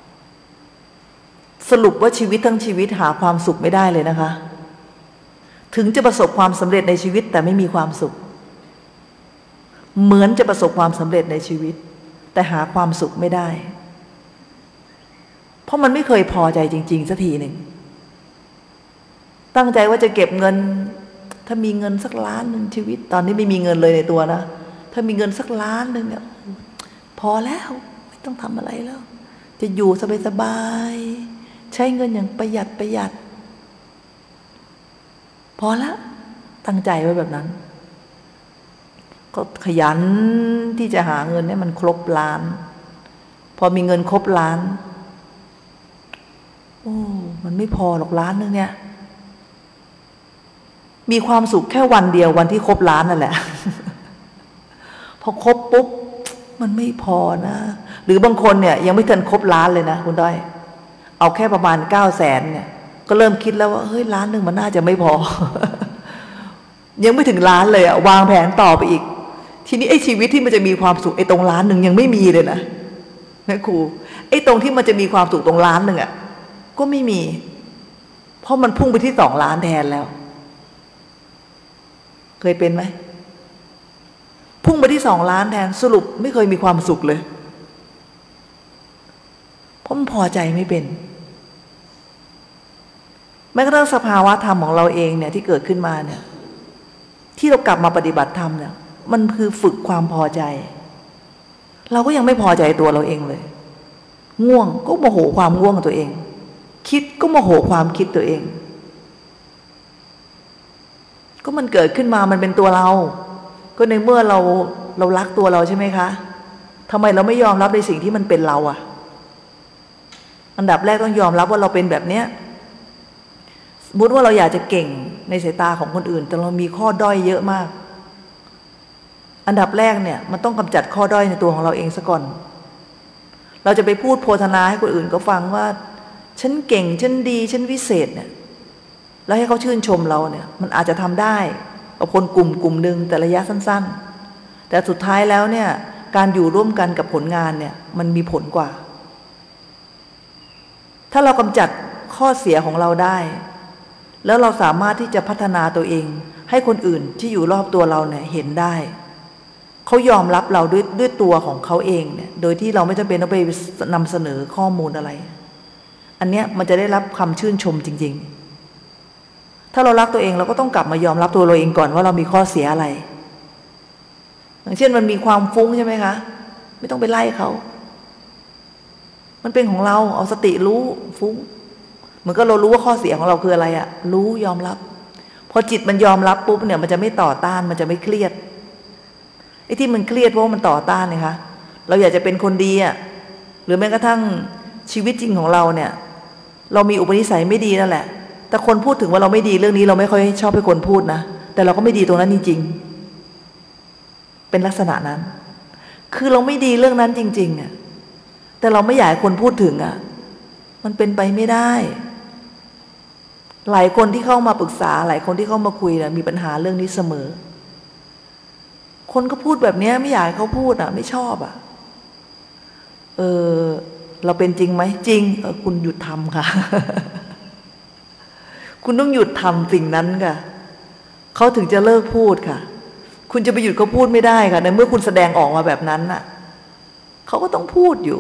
S1: สรุปว่าชีวิตทั้งชีวิตหาความสุขไม่ได้เลยนะคะถึงจะประสบความสำเร็จในชีวิตแต่ไม่มีความสุขเหมือนจะประสบความสำเร็จในชีวิตแต่หาความสุขไม่ได้เพราะมันไม่เคยพอใจจริงๆสักทีหนึ่งตั้งใจว่าจะเก็บเงินถ้ามีเงินสักล้านหนึ่งชีวิตตอนนี้ไม่มีเงินเลยในตัวนะถ้ามีเงินสักล้านหนึ่งเนี่ยพอแล้วไม่ต้องทำอะไรแล้วจะอยู่สบายๆใช้เงินอย่างประหยัดพอละตั้งใจไว้แบบนั้นก็ขยันที่จะหาเงินให้มันครบล้านพอมีเงินครบล้านโอ้มันไม่พอหรอกล้านนึงเนี่ยมีความสุขแค่วันเดียววันที่ครบล้านนั่นแหละ พอครบปุ๊บมันไม่พอนะหรือบางคนเนี่ยยังไม่ทันครบล้านเลยนะคุณด้อยเอาแค่ประมาณ900,000เนี่ยก็เริ่มคิดแล้วว่าเฮ้ยล้านหนึ่งมันน่าจะไม่พอ ยังไม่ถึงล้านเลยอะวางแผนต่อไปอีกทีนี้ไอ้ชีวิตที่มันจะมีความสุขไอ้ตรงล้านหนึ่งยังไม่มีเลยนะแม่ครูไอ้ตรงที่มันจะมีความสุขตรงล้านหนึ่งอะก็ไม่มีเพราะมันพุ่งไปที่2 ล้านแทนแล้วเคยเป็นไหมพุ่งไปที่2 ล้านแทนสรุปไม่เคยมีความสุขเลยเพราะมันพอใจไม่เป็นแม้กระทั่งสภาวะธรรมของเราเองเนี่ยที่เกิดขึ้นมาเนี่ยที่เรากลับมาปฏิบัติธรรมเนี่ยมันคือฝึกความพอใจเราก็ยังไม่พอใจตัวเราเองเลยง่วงก็โมโหความง่วงตัวเองคิดก็โมโหความคิดตัวเองก็มันเกิดขึ้นมามันเป็นตัวเราก็ในเมื่อเรารักตัวเราใช่ไหมคะทำไมเราไม่ยอมรับในสิ่งที่มันเป็นเราอะอันดับแรกต้องยอมรับว่าเราเป็นแบบเนี้ยสมมติว่าเราอยากจะเก่งในสายตาของคนอื่นแต่เรามีข้อด้อยเยอะมากอันดับแรกเนี่ยมันต้องกำจัดข้อด้อยในตัวของเราเองซะก่อนเราจะไปพูดโพธนาให้คนอื่นก็ฟังว่าฉันเก่งฉันดีฉันวิเศษเนี่ยแล้วให้เขาชื่นชมเราเนี่ยมันอาจจะทำได้กับคนกลุ่มหนึ่งแต่ระยะสั้นๆแต่สุดท้ายแล้วเนี่ยการอยู่ร่วมกันกับผลงานเนี่ยมันมีผลกว่าถ้าเรากำจัดข้อเสียของเราได้แล้วเราสามารถที่จะพัฒนาตัวเองให้คนอื่นที่อยู่รอบตัวเราเนี่ยเห็นได้เขายอมรับเราด้วยตัวของเขาเองเนี่ยโดยที่เราไม่จำเป็นต้องไปนำเสนอข้อมูลอะไรอันเนี้ยมันจะได้รับคำชื่นชมจริงๆถ้าเรารักตัวเองเราก็ต้องกลับมายอมรับตัวเราเองก่อนว่าเรามีข้อเสียอะไรอย่างเช่นมันมีความฟุ้งใช่ไหมคะไม่ต้องไปไล่เขามันเป็นของเราเอาสติรู้ฟุ้งเหมือนก็เรารู้ว่าข้อเสียของเราคืออะไรอะรู้ยอมรับพอจิตมันยอมรับปุ๊บเนี่ยมันจะไม่ต่อต้านมันจะไม่เครียดไอ้ที่มันเครียดเพราะมันต่อต้านนะคะเราอยากจะเป็นคนดีอะหรือแม้กระทั่งชีวิตจริงของเราเนี่ยเรามีอุปนิสัยไม่ดีนั่นแหละแต่คนพูดถึงว่าเราไม่ดีเรื่องนี้เราไม่ค่อยชอบให้คนพูดนะแต่เราก็ไม่ดีตรงนั้นจริงๆเป็นลักษณะนั้นคือเราไม่ดีเรื่องนั้นจริงๆอะแต่เราไม่อยากให้คนพูดถึงอะมันเป็นไปไม่ได้หลายคนที่เข้ามาปรึกษาหลายคนที่เข้ามาคุยนะมีปัญหาเรื่องนี้เสมอคนก็พูดแบบนี้ไม่อยากให้เขาพูดอ่ะไม่ชอบอ่ะเราเป็นจริงไหมจริงคุณหยุดทำค่ะ คุณต้องหยุดทำสิ่งนั้นค่ะเขาถึงจะเลิกพูดค่ะคุณจะไปหยุดเขาพูดไม่ได้ค่ะในเมื่อคุณแสดงออกมาแบบนั้นน่ะเขาก็ต้องพูดอยู่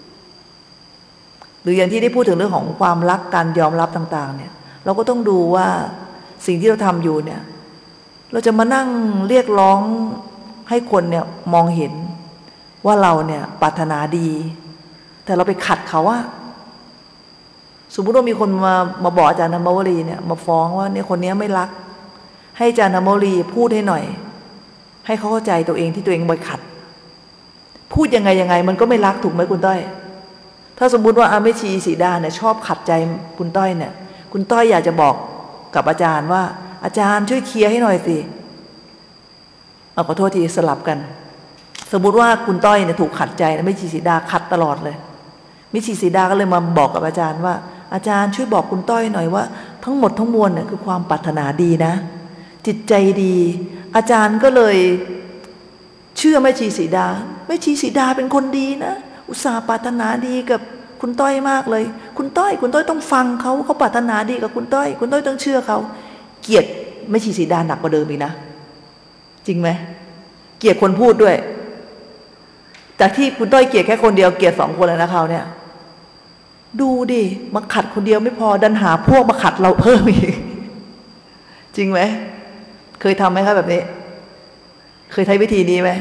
S1: หรืออย่างที่ได้พูดถึงเรื่องของความรักการยอมรับต่างๆเนี่ยเราก็ต้องดูว่าสิ่งที่เราทำอยู่เนี่ยเราจะมานั่งเรียกร้องให้คนเนี่ยมองเห็นว่าเราเนี่ยปรารถนาดีแต่เราไปขัดเขาอะสมมติว่ามีคนมาบอกอาจารย์ธรรมวรีเนี่ยมาฟ้องว่าเนี่ยคนนี้ไม่รักให้อาจารย์ธรรมวรีพูดให้หน่อยให้เขาเข้าใจตัวเองที่ตัวเองไปขัดพูดยังไงมันก็ไม่รักถูกไหมคุณต้อยถ้าสมมุติว่าแม่ชีสีดาเนี่ยชอบขัดใจคุณต้อยเนี่ยคุณต้อยอยากจะบอกกับอาจารย์ว่าอาจารย์ช่วยเคลียร์ให้หน่อยสิขอโทษทีสลับกันสมมุติว่าคุณต้อยเนี่ยถูกขัดใจแม่ชีสีดาขัดตลอดเลยแม่ชีสีดาก็เลยมาบอกกับอาจารย์ว่าอาจารย์ช่วยบอกคุณต้อยหน่อยว่าทั้งหมดทั้งมวลเนี่ยคือความปรารถนาดีนะจิตใจดีอาจารย์ก็เลยเชื่อแม่ชีสีดาแม่ชีสีดาเป็นคนดีนะอุตส่าห์ปรารถนาดีกับคุณต้อยมากเลยคุณต้อยต้องฟังเขาปรารถนาดีกับคุณต้อยต้องเชื่อเขาเกลียดแม่ชีสีดาหนักกว่าเดิมอีกนะจริงไหมเกลียดคนพูดด้วยจากที่คุณต้อยเกลียดแค่คนเดียวเกลียด2 คนแล้วนะเขาเนี่ยดูดิมาขัดคนเดียวไม่พอดันหาพวกมาขัดเราเพิ่มอีกจริงไหมเคยทำไหมครับแบบนี้เคยใช้วิธีนี้ไหม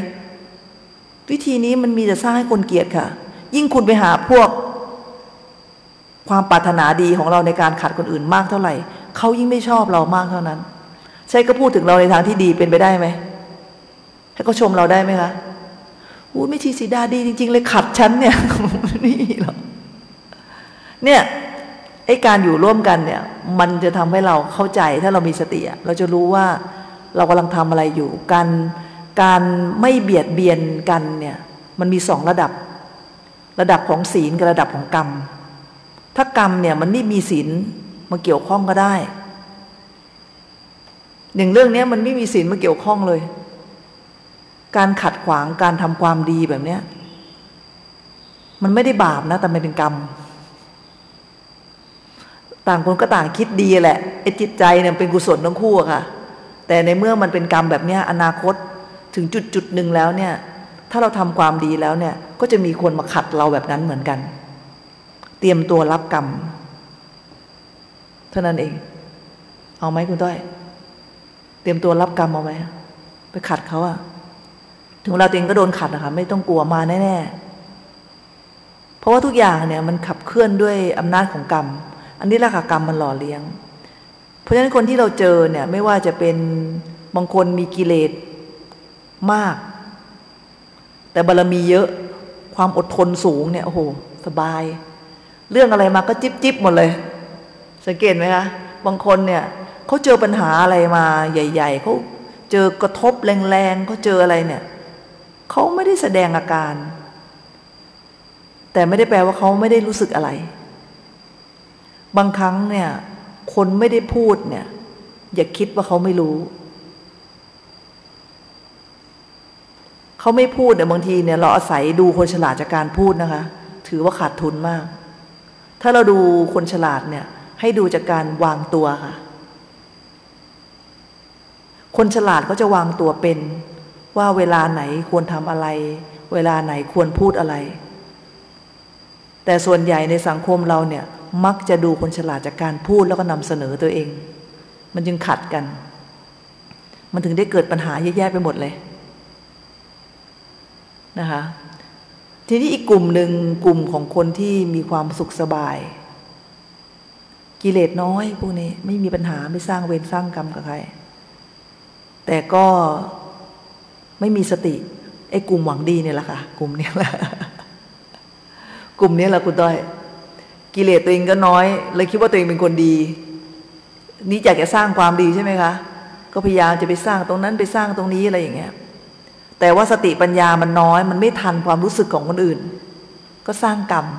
S1: วิธีนี้มันมีแต่สร้างให้คนเกลียดค่ะยิ่งคุณไปหาพวกความปรารถนาดีของเราในการขัดคนอื่นมากเท่าไหร่เขายิ่งไม่ชอบเรามากเท่านั้นใช่ก็พูดถึงเราในทางที่ดีเป็นไปได้ไหมให้เขาชมเราได้ไหมคะอู้ไม่ชีสีดาดีจริงๆเลยขัดฉันเนี่ย นี่หรอกเนี่ยไอ้การอยู่ร่วมกันเนี่ยมันจะทำให้เราเข้าใจถ้าเรามีสติเราจะรู้ว่าเรากำลังทำอะไรอยู่การไม่เบียดเบียนกันเนี่ยมันมี2ระดับของศีลกับระดับของกรรมถ้ากรรมเนี่ยมันไม่มีศีลมาเกี่ยวข้องก็ได้อย่างเรื่องนี้มันไม่มีศีลมาเกี่ยวข้องเลยการขัดขวางการทำความดีแบบเนี้ยมันไม่ได้บาปนะแต่มันเป็นกรรมต่างคนก็ต่างคิดดีแหละไอ้จิตใจเนี่ยเป็นกุศลทั้งคู่อะค่ะแต่ในเมื่อมันเป็นกรรมแบบเนี้ยอนาคตถึงจุดหนึ่งแล้วเนี่ยถ้าเราทำความดีแล้วเนี่ยก็จะมีคนมาขัดเราแบบนั้นเหมือนกันเตรียมตัวรับกรรมเท่านั้นเองเอาไหมคุณต้อยเตรียมตัวรับกรรมเอาไหมไปขัดเขาอะถึงเวลาตัวเองก็โดนขัดนะคะไม่ต้องกลัวมาแน่ๆเพราะว่าทุกอย่างเนี่ยมันขับเคลื่อนด้วยอำนาจของกรรมอันนี้แหละค่ะกรรมมันหล่อเลี้ยงเพราะฉะนั้นคนที่เราเจอเนี่ยไม่ว่าจะเป็นบางคนมีกิเลสมากแต่บารมีเยอะความอดทนสูงเนี่ยโอ้โหสบายเรื่องอะไรมาก็จิ๊บหมดเลยสังเกตไหมคะบางคนเนี่ยเขาเจอปัญหาอะไรมาใหญ่ๆเขาเจอกระทบแรงๆเขาเจออะไรเนี่ยเขาไม่ได้แสดงอาการแต่ไม่ได้แปลว่าเขาไม่ได้รู้สึกอะไรบางครั้งเนี่ยคนไม่ได้พูดเนี่ยอย่าคิดว่าเขาไม่รู้เขาไม่พูดเนี่ยบางทีเนี่ยเราอาศัยดูคนฉลาดจากการพูดนะคะถือว่าขาดทุนมากถ้าเราดูคนฉลาดเนี่ยให้ดูจากการวางตัวค่ะคนฉลาดเขาจะวางตัวเป็นว่าเวลาไหนควรทำอะไรเวลาไหนควรพูดอะไรแต่ส่วนใหญ่ในสังคมเราเนี่ยมักจะดูคนฉลาดจากการพูดแล้วก็นำเสนอตัวเองมันจึงขัดกันมันถึงได้เกิดปัญหาแย่ๆไปหมดเลยนะคะทีนี้อีกกลุ่มหนึ่งกลุ่มของคนที่มีความสุขสบายกิเลสน้อยพวกนี้ไม่มีปัญหาไม่สร้างเวรสร้างกรรมกับใครแต่ก็ไม่มีสติไอ้กลุ่มหวังดีเนี่ยแหละค่ะกลุ่มนี้แหละกลุ่มนี้แหละคุณต้อยกิเลสตัวเองก็น้อยเลยคิดว่าตัวเองเป็นคนดีนี่อยากจะสร้างความดีใช่ไหมคะก็พยายามจะไปสร้างตรงนั้นไปสร้างตรงนี้อะไรอย่างเงี้ยแต่ว่าสติปัญญามันน้อยมันไม่ทันความรู้สึกของคนอื่นก็สร้างกรรม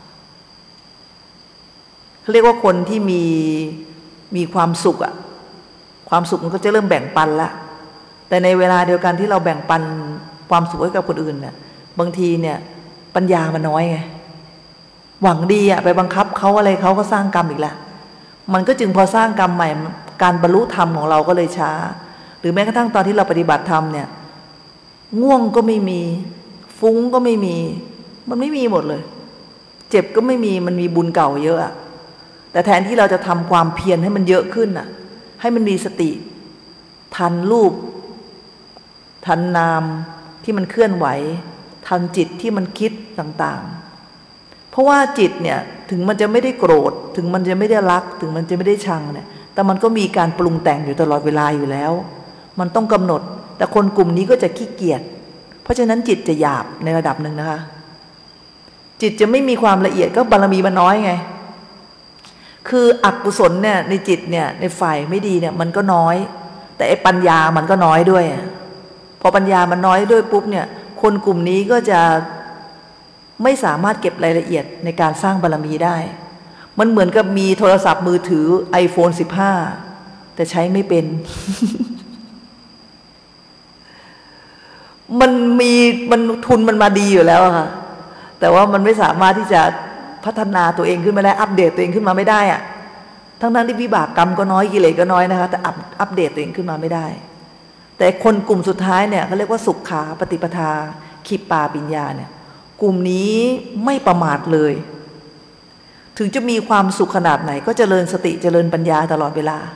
S1: เขาเรียกว่าคนที่มีความสุขอะความสุขมันก็จะเริ่มแบ่งปันละแต่ในเวลาเดียวกันที่เราแบ่งปันความสุขให้กับคนอื่นเนี่ยบางทีเนี่ยปัญญามันน้อยไงหวังดีอะไปบังคับเขาอะไรเขาก็สร้างกรรมอีกละมันก็จึงพอสร้างกรรมใหม่การบรรลุธรรมของเราก็เลยช้าหรือแม้กระทั่งตอนที่เราปฏิบัติธรรมเนี่ยง่วงก็ไม่มีฟุ้งก็ไม่มีมันไม่มีหมดเลยเจ็บก็ไม่มีมันมีบุญเก่าเยอะอะแต่แทนที่เราจะทำความเพียรให้มันเยอะขึ้นอะให้มันมีสติทันรูปทันนามที่มันเคลื่อนไหวทันจิตที่มันคิดต่างๆเพราะว่าจิตเนี่ยถึงมันจะไม่ได้โกรธถึงมันจะไม่ได้รักถึงมันจะไม่ได้ชังเนี่ยแต่มันก็มีการปรุงแต่งอยู่ตลอดเวลาอยู่แล้วมันต้องกำหนดแต่คนกลุ่มนี้ก็จะขี้เกียจเพราะฉะนั้นจิตจะหยาบในระดับหนึ่งนะคะจิตจะไม่มีความละเอียดก็บารมีมันน้อยไงคืออกุศลเนี่ยในจิตเนี่ยในฝ่ายไม่ดีเนี่ยมันก็น้อยแต่ไอ้ปัญญามันก็น้อยด้วยพอปัญญามันน้อยด้วยปุ๊บเนี่ยคนกลุ่มนี้ก็จะไม่สามารถเก็บรายละเอียดในการสร้างบารมีได้มันเหมือนกับมีโทรศัพท์มือถือ iPhone 15แต่ใช้ไม่เป็น มันทุนมันมาดีอยู่แล้วค่ะแต่ว่ามันไม่สามารถที่จะพัฒนาตัวเองขึ้นมาได้อัปเดตตัวเองขึ้นมาไม่ได้อะทั้งที่วิบากกรรมก็น้อยกิเลสก็น้อยนะคะแต่อัปเดตตัวเองขึ้นมาไม่ได้แต่คนกลุ่มสุดท้ายเนี่ยเขาเรียกว่าสุขขาปฏิปทาขิปปาปิญญาเนี่ยกลุ่มนี้ไม่ประมาทเลยถึงจะมีความสุขขนาดไหนก็เจริญสติเจริญปัญญาตลอดเวลา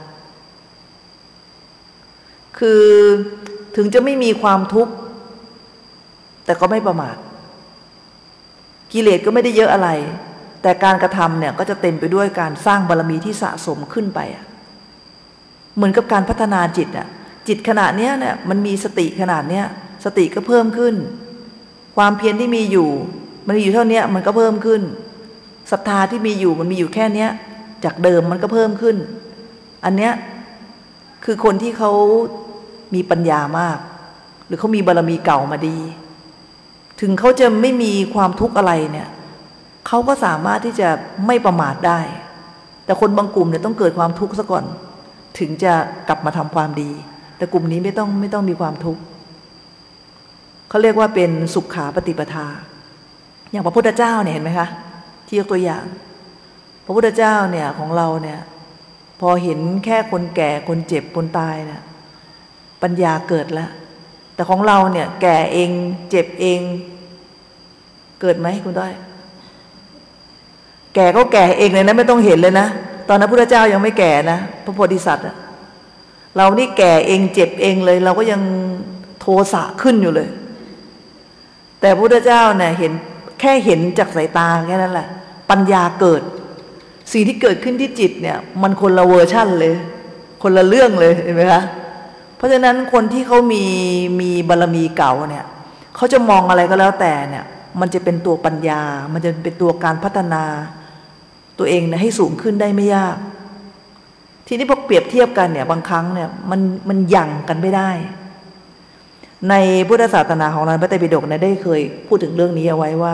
S1: คือถึงจะไม่มีความทุกข์แต่ก็ไม่ประมาทกิเลสก็ไม่ได้เยอะอะไรแต่การกระทำเนี่ยก็จะเต็มไปด้วยการสร้างบารมีที่สะสมขึ้นไปเหมือนกับการพัฒนาจิตจิตขณะนี้เนี่ยมันมีสติขนาดเนี้ยสติก็เพิ่มขึ้นความเพียรที่มีอยู่มันมีอยู่เท่านี้มันก็เพิ่มขึ้นศรัทธาที่มีอยู่มันมีอยู่แค่เนี้ยจากเดิมมันก็เพิ่มขึ้นอันเนี้ยคือคนที่เขามีปัญญามากหรือเขามีบารมีเก่ามาดีถึงเขาจะไม่มีความทุกข์อะไรเนี่ยเขาก็สามารถที่จะไม่ประมาทได้แต่คนบางกลุ่มเนี่ยต้องเกิดความทุกข์ซะก่อนถึงจะกลับมาทำความดีแต่กลุ่มนี้ไม่ต้องมีความทุกข์เขาเรียกว่าเป็นสุขขาปฏิปทาอย่างพระพุทธเจ้าเนี่ยเห็นไหมคะที่ยกตัวอย่างพระพุทธเจ้าเนี่ยของเราเนี่ยพอเห็นแค่คนแก่คนเจ็บคนตายเนี่ยปัญญาเกิดแล้วแต่ของเราเนี่ยแก่เองเจ็บเองเกิดไหมคุณต้อยแก่ก็แก่เองเลยนะไม่ต้องเห็นเลยนะตอนนั้นพระพุทธเจ้ายังไม่แก่นะพระโพธิสัตว์เรานี่แก่เองเจ็บเองเลยเราก็ยังโทสะขึ้นอยู่เลยแต่พระพุทธเจ้าเนี่ยเห็นแค่เห็นจากสายตาแค่นั้นแหละปัญญาเกิดสิ่งที่เกิดขึ้นที่จิตเนี่ยมันคนละเวอร์ชั่นเลยคนละเรื่องเลยเห็นไหมคะเพราะฉะนั้นคนที่เขามีบารมีเก่าเนี่ยเขาจะมองอะไรก็แล้วแต่เนี่ยมันจะเป็นตัวปัญญามันจะเป็นตัวการพัฒนาตัวเองเนี่ยให้สูงขึ้นได้ไม่ยากทีนี้พอเปรียบเทียบกันเนี่ยบางครั้งเนี่ยมันหยั่งกันไม่ได้ในพุทธศาสนาของเราพระไตรปิฎกเนี่ยได้เคยพูดถึงเรื่องนี้เอาไว้ว่า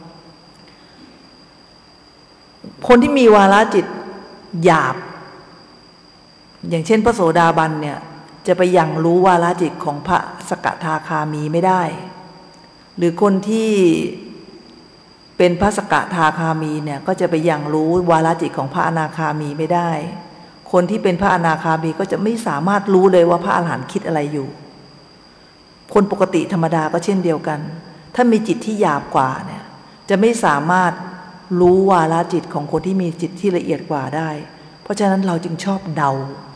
S1: คนที่มีวาระจิตหยาบอย่างเช่นพระโสดาบันเนี่ยจะไปยังรู้วาระจิตของพระสกทาคามีไม่ได้หรือคนที่เป็นพระสกทาคามีเนี่ยก็จะไปยังรู้วาระจิตของพระอนาคามีไม่ได้คนที่เป็นพระอนาคามีก็จะไม่สามารถรู้เลยว่าพระอรหันต์คิดอะไรอยู่คนปกติธรรมดาก็เช่นเดียวกันถ้ามีจิตที่หยาบกว่าเนี่ยจะไม่สามารถรู้วาระจิตของคนที่มีจิตที่ละเอียดกว่าได้เพราะฉะนั้นเราจึงชอบเดา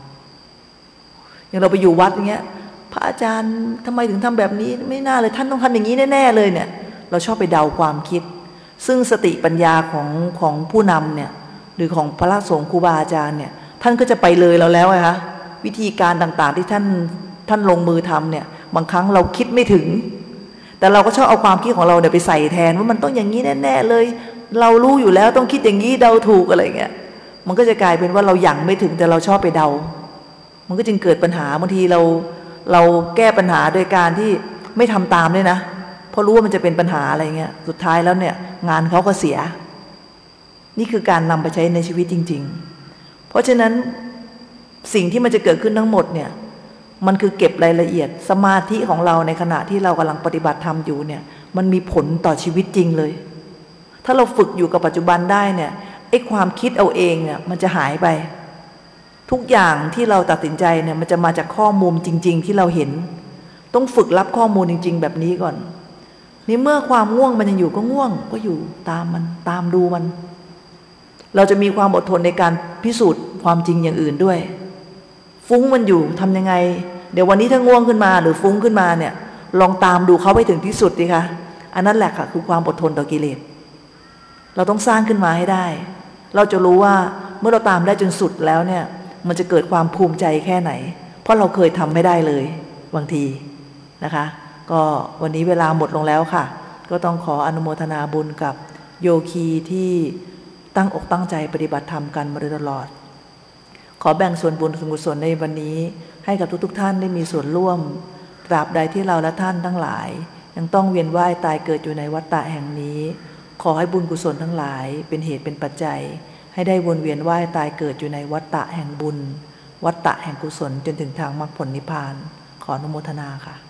S1: อย่างเราไปอยู่วัดอย่างเงี้ยพระอาจารย์ทำไมถึงทำแบบนี้ไม่น่าเลยท่านต้องทำอย่างนี้แน่ๆเลยเนี่ยเราชอบไปเดาความคิดซึ่งสติปัญญาของผู้นำเนี่ยหรือของพระสงฆ์ครูบาอาจารย์เนี่ยท่านก็จะไปเลยเราแล้วไงคะวิธีการต่างๆที่ท่านลงมือทำเนี่ยบางครั้งเราคิดไม่ถึงแต่เราก็ชอบเอาความคิดของเราเนี่ยไปใส่แทนว่ามันต้องอย่างนี้แน่ๆเลยเรารู้อยู่แล้วต้องคิดอย่างนี้เดาถูกอะไรเงี้ยมันก็จะกลายเป็นว่าเราหยั่งไม่ถึงแต่เราชอบไปเดามันก็จึงเกิดปัญหาบางทีเราแก้ปัญหาโดยการที่ไม่ทำตามด้วยนะเพราะรู้ว่ามันจะเป็นปัญหาอะไรเงี้ยสุดท้ายแล้วเนี่ยงานเขาก็เสียนี่คือการนำไปใช้ในชีวิตจริงๆเพราะฉะนั้นสิ่งที่มันจะเกิดขึ้นทั้งหมดเนี่ยมันคือเก็บรายละเอียดสมาธิของเราในขณะที่เรากำลังปฏิบัติธรรมอยู่เนี่ยมันมีผลต่อชีวิตจริงเลยถ้าเราฝึกอยู่กับปัจจุบันได้เนี่ยไอ้ความคิดเอาเองเนี่ยมันจะหายไปทุกอย่างที่เราตัดสินใจเนี่ยมันจะมาจากข้อมูลจริงๆที่เราเห็นต้องฝึกรับข้อมูลจริงๆแบบนี้ก่อนนี่เมื่อความง่วงมันยังอยู่ก็ง่วงก็อยู่ตามมันตามดูมันเราจะมีความอดทนในการพิสูจน์ความจริงอย่างอื่นด้วยฟุ้งมันอยู่ทำยังไงเดี๋ยววันนี้ถ้าง่วงขึ้นมาหรือฟุ้งขึ้นมาเนี่ยลองตามดูเขาไปถึงที่สุดดิคะอันนั้นแหละค่ะคือความอดทนต่อกิเลสเราต้องสร้างขึ้นมาให้ได้เราจะรู้ว่าเมื่อเราตามได้จนสุดแล้วเนี่ยมันจะเกิดความภูมิใจแค่ไหนเพราะเราเคยทำไม่ได้เลยบางทีนะคะก็วันนี้เวลาหมดลงแล้วค่ะก็ต้องขออนุโมทนาบุญกับโยคีที่ตั้งอกตั้งใจปฏิบัติธรรมกันมาโดยตลอดขอแบ่งส่วนบุญส่วนกุศลในวันนี้ให้กับทุกๆท่านได้มีส่วนร่วมตราบใดที่เราและท่านทั้งหลายยังต้องเวียนว่ายตายเกิดอยู่ในวัฏฏะแห่งนี้ขอให้บุญกุศลทั้งหลายเป็นเหตุเป็นปัจจัยให้ได้วนเวียนว่ายตายเกิดอยู่ในวัฏฏะแห่งบุญวัฏฏะแห่งกุศลจนถึงทางมรรคผลนิพพานขออนุโมทนาค่ะ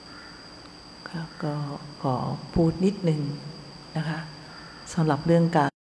S1: ก็ขอพูดนิดนึงนะคะสำหรับเรื่องการ